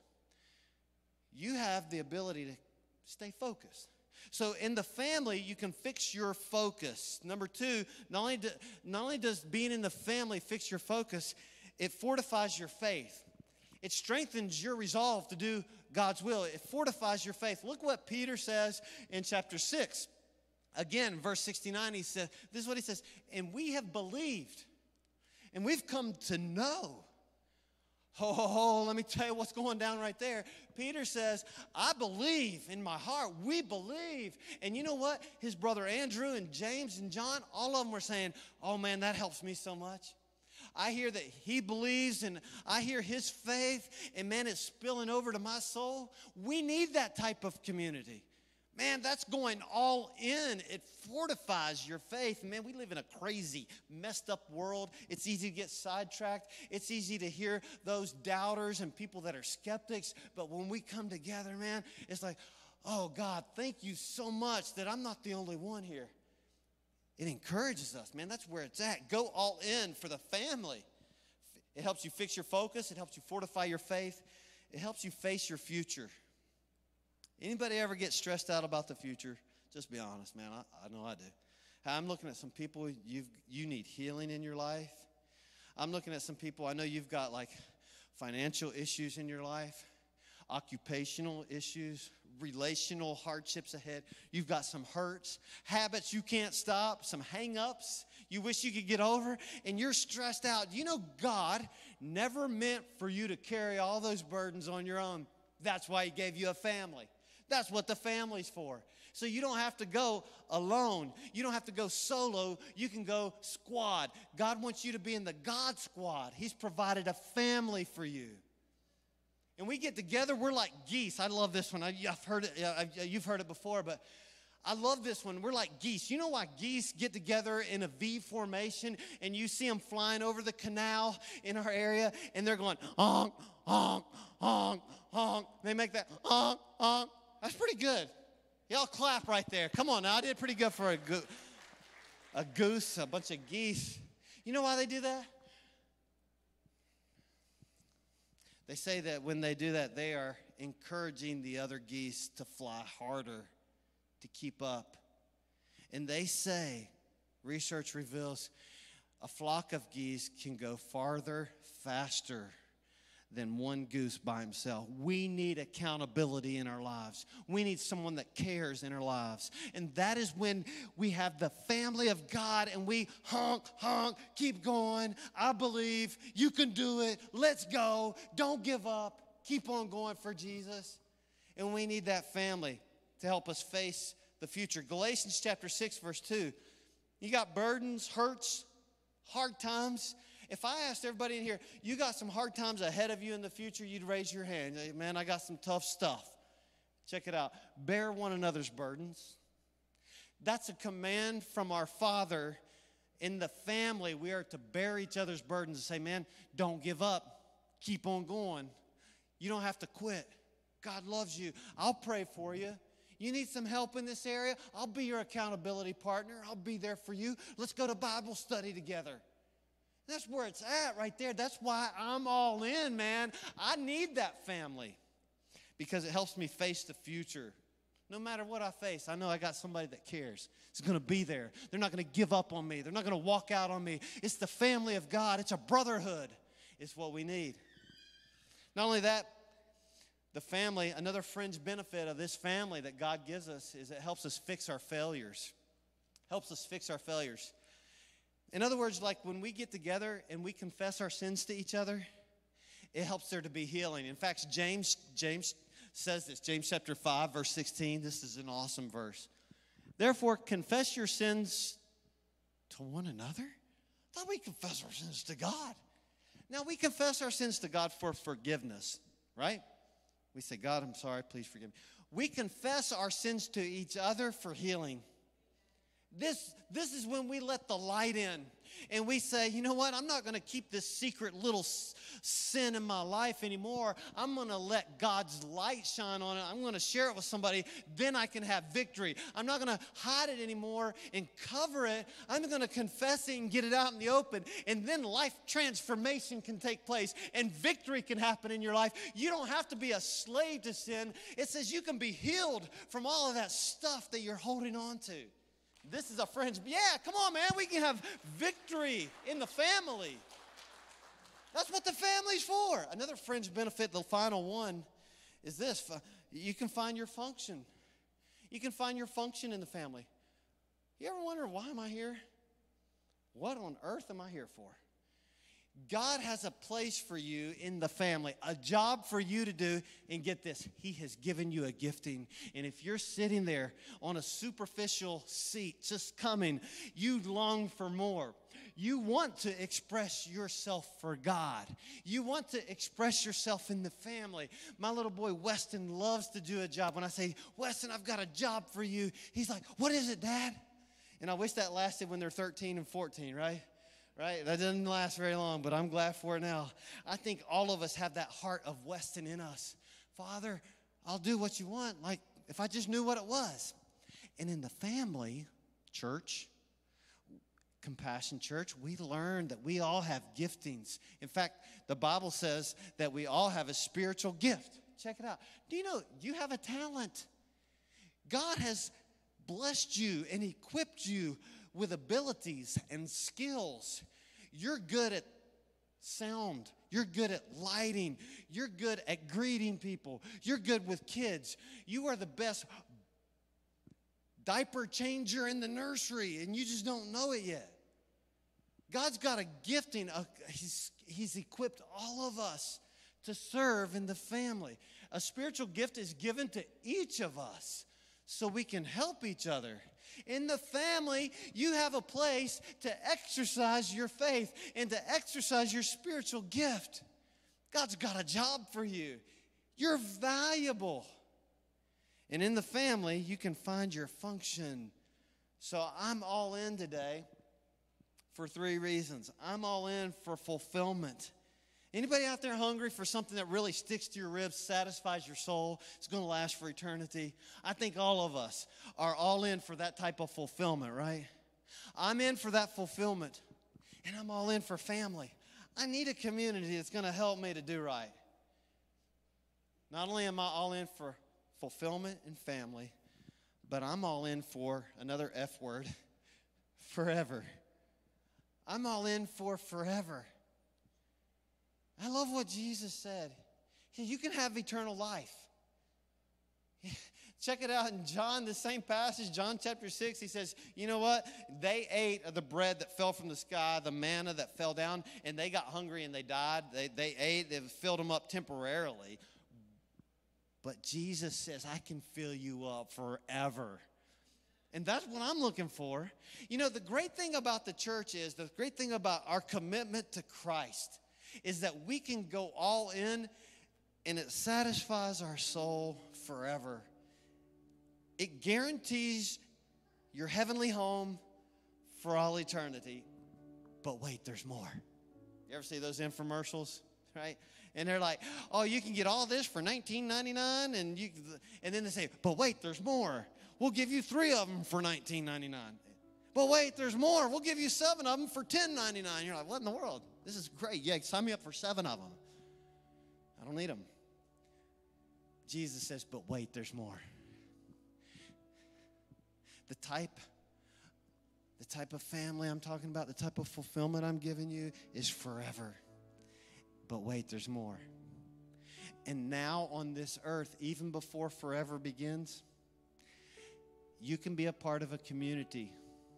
you have the ability to stay focused. So in the family, you can fix your focus. Number two, not only, do, not only does being in the family fix your focus, it fortifies your faith. It strengthens your resolve to do God's will. It fortifies your faith. Look what Peter says in chapter six. Again, verse sixty-nine, he says, this is what he says, and we have believed, and we've come to know. Ho, ho, ho, let me tell you what's going down right there. Peter says, I believe in my heart. We believe. And you know what? His brother Andrew and James and John, all of them were saying, oh, man, that helps me so much. I hear that he believes, and I hear his faith, and, man, it's spilling over to my soul. We need that type of community. Man, that's going all in. It fortifies your faith. Man, we live in a crazy, messed up world. It's easy to get sidetracked. It's easy to hear those doubters and people that are skeptics. But when we come together, man, it's like, oh, God, thank you so much that I'm not the only one here. It encourages us, man. That's where it's at. Go all in for the family. It helps you fix your focus. It helps you fortify your faith. It helps you face your future. Anybody ever get stressed out about the future? Just be honest, man. I, I know I do. I'm looking at some people, you've, you need healing in your life. I'm looking at some people, I know you've got like financial issues in your life, occupational issues, relational hardships ahead. You've got some hurts, habits you can't stop, some hang-ups you wish you could get over, and you're stressed out. You know, God never meant for you to carry all those burdens on your own. That's why he gave you a family. That's what the family's for. So you don't have to go alone. You don't have to go solo. You can go squad. God wants you to be in the God squad. He's provided a family for you. And we get together, we're like geese. I love this one. I, I've heard it, I've, you've heard it before, but I love this one. We're like geese. You know why geese get together in a V formation, and you see them flying over the canal in our area, and they're going, honk, honk, honk, honk. They make that honk, honk. That's pretty good. Y'all clap right there. Come on now. I did pretty good for a, go- a goose, a bunch of geese. You know why they do that? They say that when they do that, they are encouraging the other geese to fly harder, to keep up. And they say, research reveals, a flock of geese can go farther, faster than one goose by himself. We need accountability in our lives. We need someone that cares in our lives. And that is when we have the family of God and we honk, honk, keep going. I believe you can do it. Let's go. Don't give up. Keep on going for Jesus. And we need that family to help us face the future. Galatians chapter six, verse two. You got burdens, hurts, hard times. If I asked everybody in here, you got some hard times ahead of you in the future, you'd raise your hand. Hey, man, I got some tough stuff. Check it out. Bear one another's burdens. That's a command from our Father. In the family, we are to bear each other's burdens and say, man, don't give up. Keep on going. You don't have to quit. God loves you. I'll pray for you. You need some help in this area? I'll be your accountability partner. I'll be there for you. Let's go to Bible study together. That's where it's at right there. That's why I'm all in, man. I need that family because it helps me face the future. No matter what I face, I know I got somebody that cares. It's going to be there. They're not going to give up on me. They're not going to walk out on me. It's the family of God. It's a brotherhood. It's what we need. Not only that, the family, another fringe benefit of this family that God gives us is it helps us fix our failures. Helps us fix our failures. In other words, like when we get together and we confess our sins to each other, it helps there to be healing. In fact, James, James says this, James chapter five, verse sixteen. This is an awesome verse. Therefore, confess your sins to one another. I thought we confess our sins to God. Now, we confess our sins to God for forgiveness, right? We say, God, I'm sorry, please forgive me. We confess our sins to each other for healing. This, this is when we let the light in and we say, you know what, I'm not going to keep this secret little s- sin in my life anymore. I'm going to let God's light shine on it. I'm going to share it with somebody. Then I can have victory. I'm not going to hide it anymore and cover it. I'm going to confess it and get it out in the open. And then life transformation can take place and victory can happen in your life. You don't have to be a slave to sin. It says you can be healed from all of that stuff that you're holding on to. This is a fringe. Yeah, come on, man. We can have victory in the family. That's what the family's for. Another fringe benefit, the final one, is this. You can find your function. You can find your function in the family. You ever wonder, why am I here? What on earth am I here for? God has a place for you in the family, a job for you to do, and get this, He has given you a gifting. And if you're sitting there on a superficial seat, just coming, you long for more. You want to express yourself for God. You want to express yourself in the family. My little boy, Weston, loves to do a job. When I say, Weston, I've got a job for you, he's like, what is it, Dad? And I wish that lasted when they're thirteen and fourteen, right? Right? That doesn't last very long, but I'm glad for it now. I think all of us have that heart of Weston in us. Father, I'll do what you want, like if I just knew what it was. And in the family, church, Compassion Church, we learn that we all have giftings. In fact, the Bible says that we all have a spiritual gift. Check it out. Do you know you have a talent? God has blessed you and equipped you with abilities and skills. You're good at sound. You're good at lighting. You're good at greeting people. You're good with kids. You are the best diaper changer in the nursery, and you just don't know it yet. God's got a gifting. A, he's, he's equipped all of us to serve in the family. A spiritual gift is given to each of us so we can help each other. In the family, you have a place to exercise your faith and to exercise your spiritual gift. God's got a job for you. You're valuable. And in the family, you can find your function. So I'm all in today for three reasons. I'm all in for fulfillment. Anybody out there hungry for something that really sticks to your ribs, satisfies your soul, it's going to last for eternity? I think all of us are all in for that type of fulfillment, right? I'm in for that fulfillment, and I'm all in for family. I need a community that's going to help me to do right. Not only am I all in for fulfillment and family, but I'm all in for, another F word, forever. I'm all in for forever. I love what Jesus said. You can have eternal life. Check it out in John, the same passage, John chapter six. He says, you know what? They ate of the bread that fell from the sky, the manna that fell down, and they got hungry and they died. They, they ate, they filled them up temporarily. But Jesus says, I can fill you up forever. And that's what I'm looking for. You know, the great thing about the church is, the great thing about our commitment to Christ is that we can go all in and it satisfies our soul forever. It guarantees your heavenly home for all eternity. But wait, there's more. You ever see those infomercials, right? And they're like, oh, you can get all this for nineteen ninety-nine, and you, and then they say, but wait, there's more. We'll give you three of them for nineteen ninety-nine. But wait, there's more. We'll give you seven of them for ten ninety-nine. You're like, what in the world? This is great. Yeah, sign me up for seven of them. I don't need them. Jesus says, but wait, there's more. The type, the type of family I'm talking about, the type of fulfillment I'm giving you is forever. But wait, there's more. And now on this earth, even before forever begins, you can be a part of a community.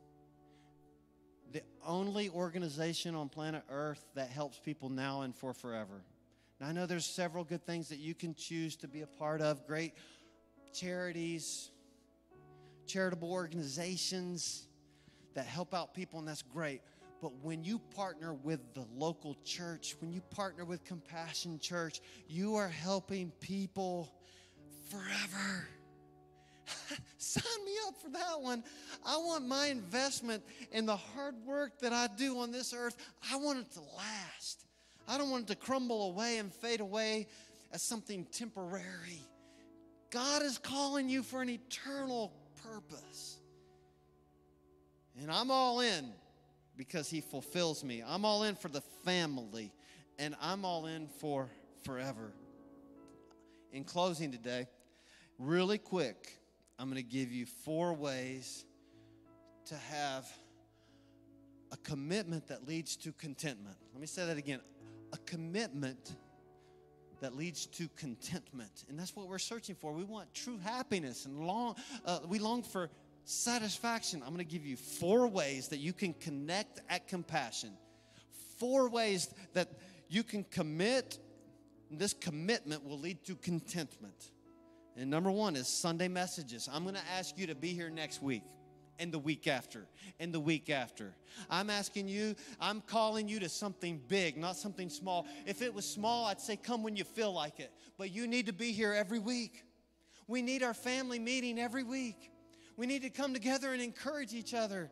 The only organization on planet Earth that helps people now and for forever. Now, I know there's several good things that you can choose to be a part of. Great charities, charitable organizations that help out people, and that's great. But when you partner with the local church, when you partner with Compassion Church, you are helping people forever. Sign me up for that one. I want my investment in the hard work that I do on this earth, I want it to last. I don't want it to crumble away and fade away as something temporary. God is calling you for an eternal purpose. And I'm all in because he fulfills me. I'm all in for the family, and I'm all in for forever. In closing today, really quick, I'm going to give you four ways to have a commitment that leads to contentment. Let me say that again. A commitment that leads to contentment. And that's what we're searching for. We want true happiness and long, uh, we long for satisfaction. I'm going to give you four ways that you can connect at Compassion. Four ways that you can commit. This commitment will lead to contentment. And number one is Sunday messages. I'm going to ask you to be here next week and the week after and the week after. I'm asking you, I'm calling you to something big, not something small. If it was small, I'd say come when you feel like it. But you need to be here every week. We need our family meeting every week. We need to come together and encourage each other.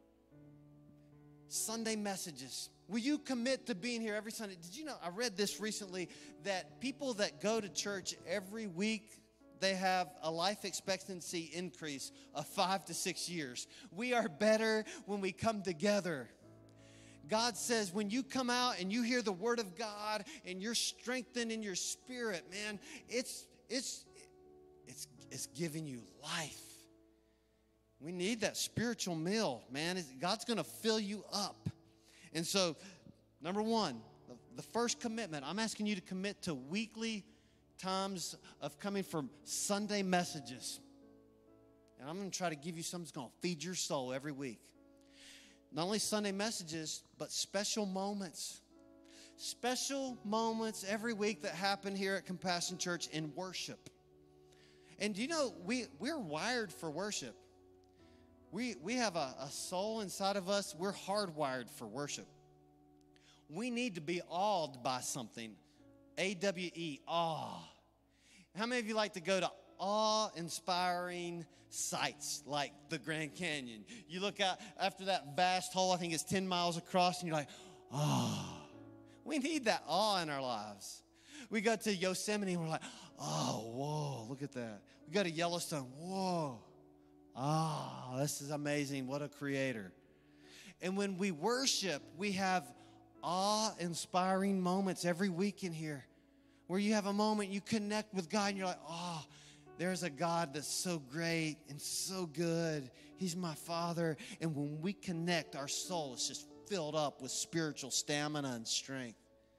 Sunday messages. Will you commit to being here every Sunday? Did you know, I read this recently, that people that go to church every week, they have a life expectancy increase of five to six years. We are better when we come together. God says when you come out and you hear the word of God and you're strengthened in your spirit, man, it's it's it's it's giving you life. We need that spiritual meal, man. God's going to fill you up. And so, number one, the, the first commitment, I'm asking you to commit to weekly times of coming from Sunday messages. And I'm going to try to give you something that's going to feed your soul every week. Not only Sunday messages, but special moments. Special moments every week that happen here at Compassion Church in worship. And you know, we, we're wired for worship. We, we have a, a soul inside of us. We're hardwired for worship. We need to be awed by something. A W E, awe. How many of you like to go to awe-inspiring sights like the Grand Canyon? You look out after that vast hole, I think it's ten miles across, and you're like, oh. We need that awe in our lives. We go to Yosemite, and we're like, oh, whoa, look at that. We go to Yellowstone, whoa. Ah, oh, this is amazing. What a creator. And when we worship, we have awe-inspiring moments every week in here where you have a moment, you connect with God, and you're like, oh, there's a God that's so great and so good. He's my Father. And when we connect, our soul is just filled up with spiritual stamina and strength.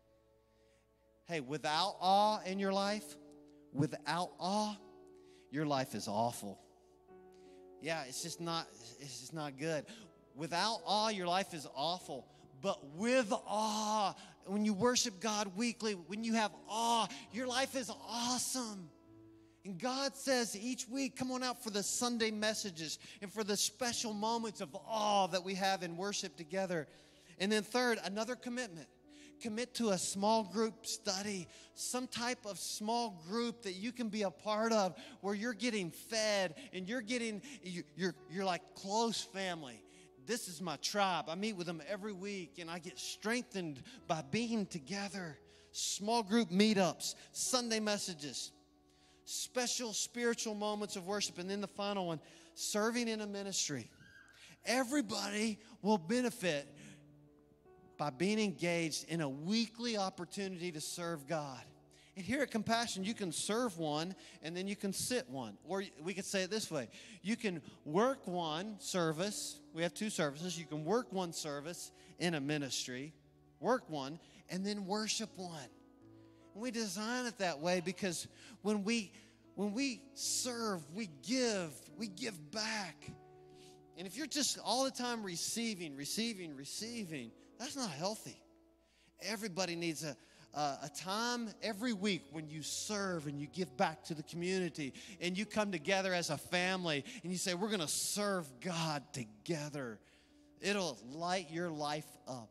Hey, without awe in your life, without awe, your life is awful. Yeah, it's just not, it's just not good. Without awe, your life is awful. But with awe, when you worship God weekly, when you have awe, your life is awesome. And God says each week, come on out for the Sunday messages and for the special moments of awe that we have in worship together. And then third, another commitment. Commit to a small group study, some type of small group that you can be a part of where you're getting fed and you're getting, you're, you're like close family. This is my tribe. I meet with them every week and I get strengthened by being together. Small group meetups, Sunday messages, special spiritual moments of worship. And then the final one, serving in a ministry. Everybody will benefit by being engaged in a weekly opportunity to serve God. And here at Compassion, you can serve one, and then you can sit one. Or we could say it this way. You can work one service. We have two services. You can work one service in a ministry, work one, and then worship one. And we design it that way because when we, when we serve, we give, we give back. And if you're just all the time receiving, receiving, receiving, that's not healthy. Everybody needs a Uh, a time every week when you serve and you give back to the community and you come together as a family and you say, we're going to serve God together. It'll light your life up.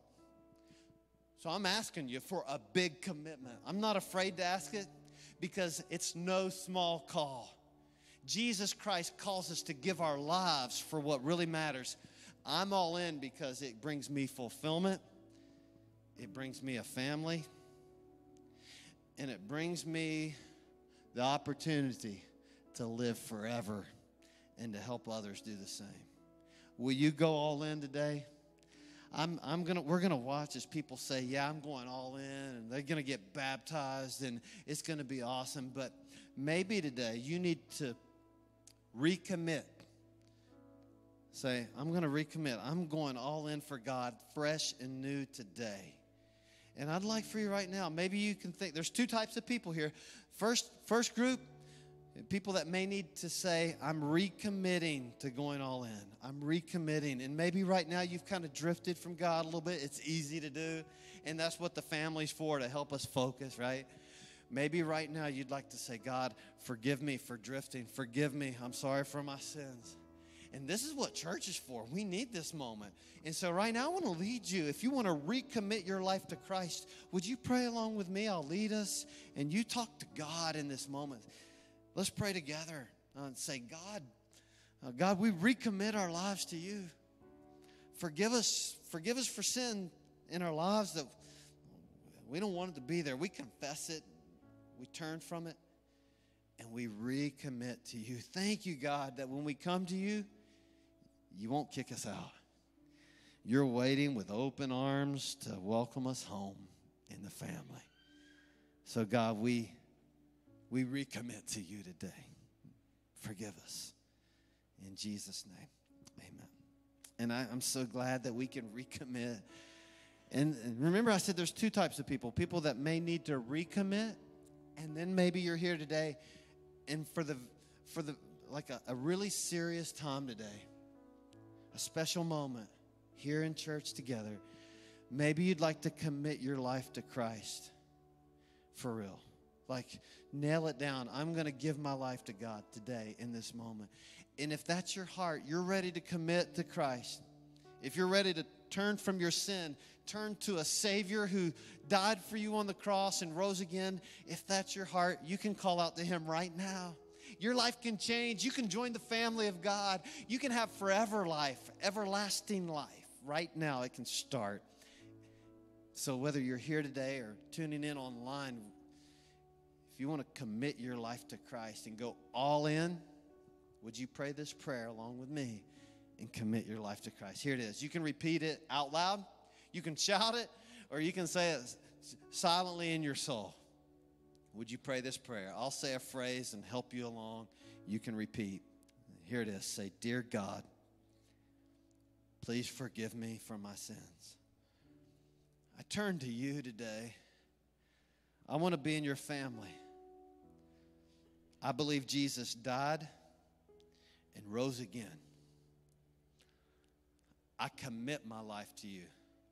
So I'm asking you for a big commitment. I'm not afraid to ask it because it's no small call. Jesus Christ calls us to give our lives for what really matters. I'm all in because it brings me fulfillment. It brings me a family. And it brings me the opportunity to live forever and to help others do the same. Will you go all in today? I'm, I'm gonna, we're going to watch as people say, yeah, I'm going all in, and they're going to get baptized, and it's going to be awesome. But maybe today you need to recommit. Say, I'm going to recommit. I'm going all in for God, fresh and new today. And I'd like for you right now, maybe you can think, there's two types of people here. First, first group, people that may need to say, I'm recommitting to going all in. I'm recommitting. And maybe right now you've kind of drifted from God a little bit. It's easy to do. And that's what the family's for, to help us focus, right? Maybe right now you'd like to say, God, forgive me for drifting. Forgive me. I'm sorry for my sins. And this is what church is for. We need this moment. And so right now I want to lead you. If you want to recommit your life to Christ, would you pray along with me? I'll lead us. And you talk to God in this moment. Let's pray together and say, God, uh, God, we recommit our lives to you. Forgive us. Forgive us for sin in our lives that we don't want it to be there. We confess it. We turn from it. And we recommit to you. Thank you, God, that when we come to you, you won't kick us out. You're waiting with open arms to welcome us home in the family. So, God, we, we recommit to you today. Forgive us. In Jesus' name, amen. And I, I'm so glad that we can recommit. And, and remember, I said there's two types of people. People that may need to recommit, and then maybe you're here today, and for the, for the like a, a really serious time today, a special moment here in church together, maybe you'd like to commit your life to Christ for real. Like, nail it down. I'm going to give my life to God today in this moment. And if that's your heart, you're ready to commit to Christ. If you're ready to turn from your sin, turn to a Savior who died for you on the cross and rose again. If that's your heart, you can call out to Him right now. Your life can change. You can join the family of God. You can have forever life, everlasting life. Right now, it can start. So whether you're here today or tuning in online, if you want to commit your life to Christ and go all in, would you pray this prayer along with me and commit your life to Christ? Here it is. You can repeat it out loud. You can shout it, or you can say it silently in your soul. Would you pray this prayer? I'll say a phrase and help you along. You can repeat. Here it is. Say, Dear God, please forgive me for my sins. I turn to you today. I want to be in your family. I believe Jesus died and rose again. I commit my life to you.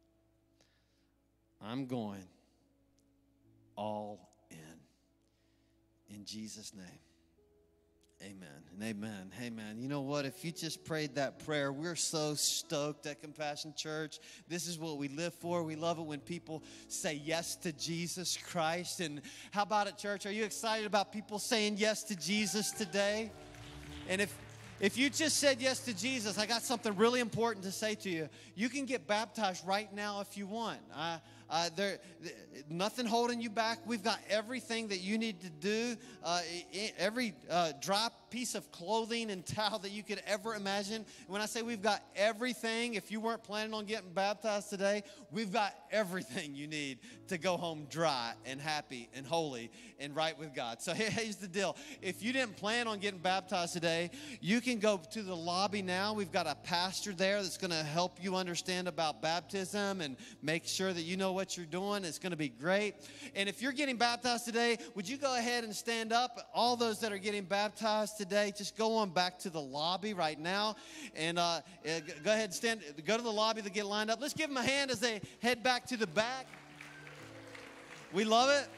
I'm going all in. In Jesus' name, amen and amen. Hey, man, you know what? If you just prayed that prayer, we're so stoked at Compassion Church. This is what we live for. We love it when people say yes to Jesus Christ. And how about it, church? Are you excited about people saying yes to Jesus today? And if If you just said yes to Jesus, I got something really important to say to you. You can get baptized right now if you want. Uh, uh, there, nothing holding you back. We've got everything that you need to do. Uh, every uh, drop piece of clothing and towel that you could ever imagine. When I say we've got everything, if you weren't planning on getting baptized today, we've got everything you need to go home dry and happy and holy and right with God. So here's the deal. If you didn't plan on getting baptized today, you can go to the lobby now. We've got a pastor there that's going to help you understand about baptism and make sure that you know what you're doing. It's going to be great. And if you're getting baptized today, would you go ahead and stand up? All those that are getting baptized today, just go on back to the lobby right now. And uh, go ahead and stand. Go to the lobby to get lined up. Let's give them a hand as they head back to the back. We love it.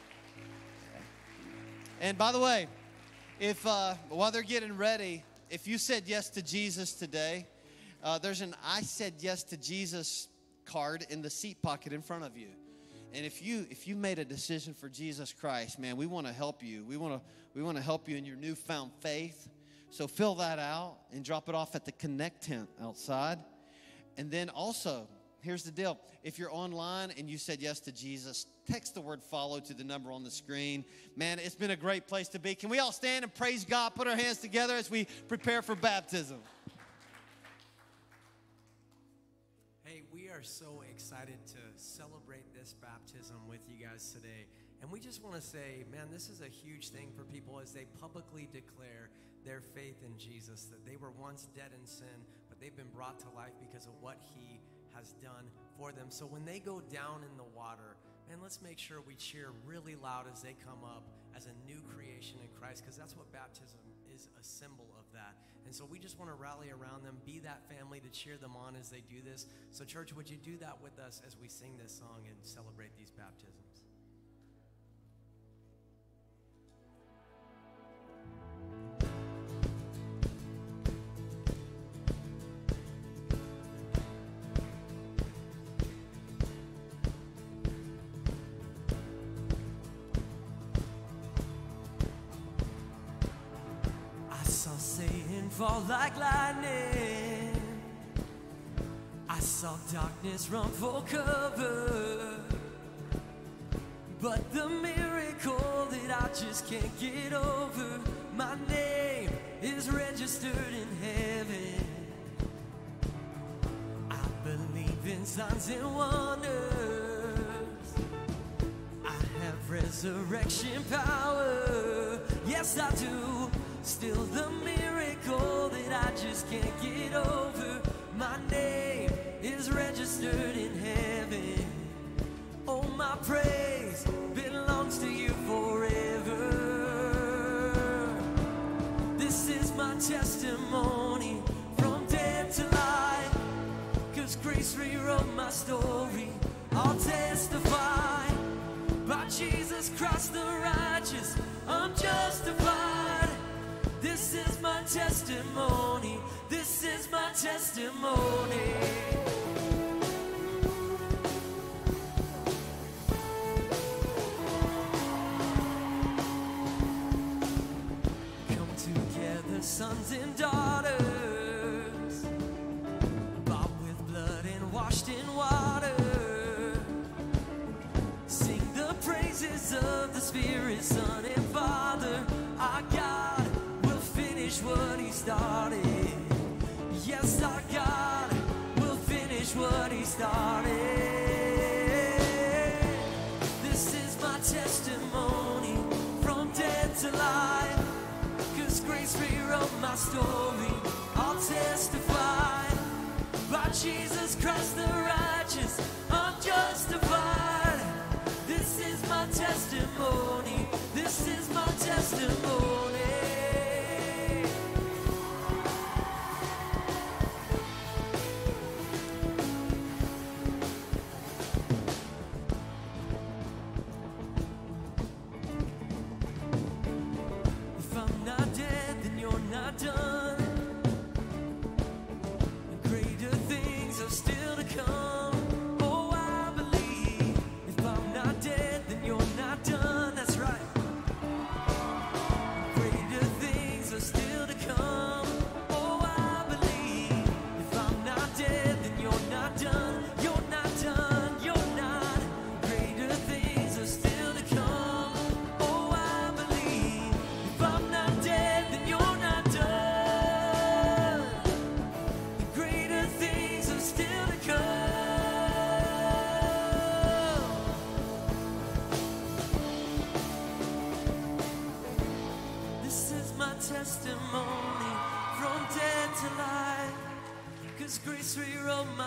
And by the way, if uh, while they're getting ready, if you said yes to Jesus today, uh, there's an I said yes to Jesus card in the seat pocket in front of you. And if you if you made a decision for Jesus Christ, man, we want to help you. We want to we want to help you in your newfound faith. So fill that out and drop it off at the Connect tent outside. And then also, here's the deal. If you're online and you said yes to Jesus, text the word follow to the number on the screen. Man, it's been a great place to be. Can we all stand and praise God, put our hands together as we prepare for baptism? Hey, we are so excited to celebrate this baptism with you guys today. And we just want to say, man, this is a huge thing for people as they publicly declare their faith in Jesus, that they were once dead in sin, but they've been brought to life because of what he has done for them. So when they go down in the water, man, let's make sure we cheer really loud as they come up as a new creation in Christ, because that's what baptism is, a symbol of that. And so we just want to rally around them, be that family to cheer them on as they do this. So church, would you do that with us as we sing this song and celebrate these baptisms? Fall like lightning. I saw darkness run for cover, but the miracle that I just can't get over, my name is registered in heaven. I believe in signs and wonders. I have resurrection power. Yes, I do. Still the miracle that I just can't get over, my name is registered in heaven. Oh, my praise belongs to you forever. This is my testimony from dead to life, 'cause grace rewrote my story. I'll testify by Jesus Christ the righteous, I'm justified. This is my testimony. This is my testimony. Come together, sons and daughters, bought with blood and washed in water. Sing the praises of the Spirit, Son and Father. Our God what he started. Yes, our God will finish what he started. This is my testimony from dead to life, 'cause grace rewrote my story. I'll testify by Jesus Christ the righteous, I'm justified. This is my testimony. This is my testimony.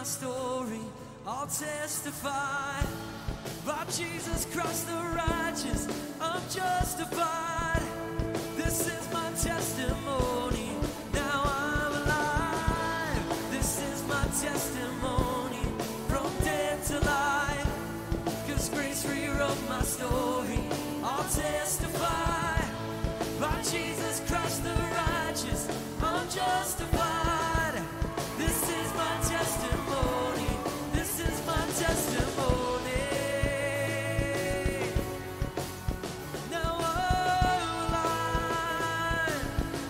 story, I'll testify. By Jesus Christ the righteous, I'm justified. This is my testimony, now I'm alive. This is my testimony, from death to life. 'Cause grace rewrote my story, I'll testify. By Jesus Christ the righteous, I'm justified. This is my testimony, this is my testimony. Now I'm alive.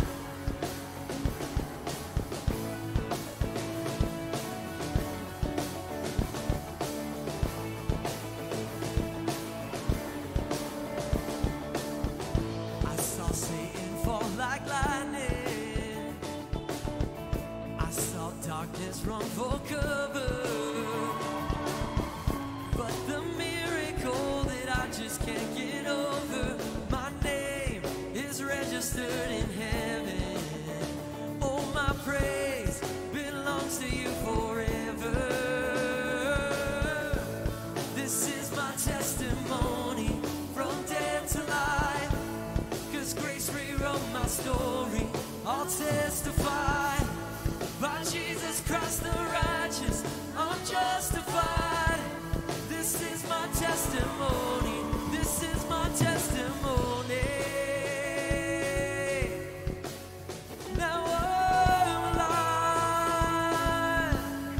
I saw Satan fall like lightning. I saw darkness run for cover. But the miracle that I just can't get over, my name is registered in heaven. Oh, my praise belongs to you forever. This is my testimony, from death to life. 'Cause grace rewrote my story, I'll testify. By Jesus Christ the righteous, I'm justified. This is my testimony, this is my testimony. Now I'm alive.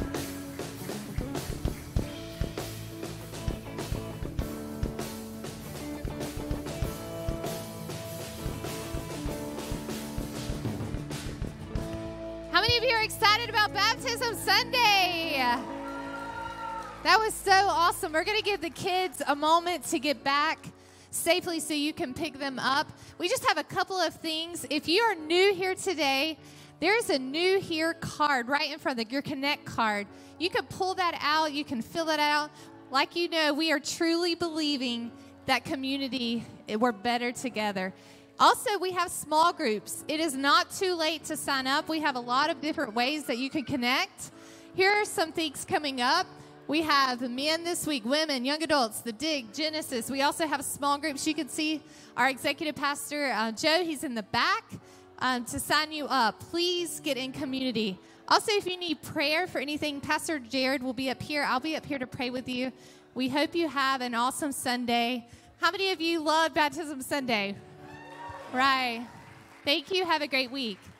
How many of you are excited about Baptism Sunday? That was so awesome. We're going to give the kids a moment to get back safely so you can pick them up. We just have a couple of things. If you are new here today, there's a new here card right in front of your Connect card. You can pull that out. You can fill it out. Like you know, we are truly believing that community, we're better together. Also, we have small groups. It is not too late to sign up. We have a lot of different ways that you can connect. Here are some things coming up. We have men this week, women, young adults, the Dig, Genesis. We also have small groups. You can see our executive pastor, uh, Joe, he's in the back um, to sign you up. Please get in community. Also, if you need prayer for anything, Pastor Jared will be up here. I'll be up here to pray with you. We hope you have an awesome Sunday. How many of you love Baptism Sunday? Right. Thank you. Have a great week.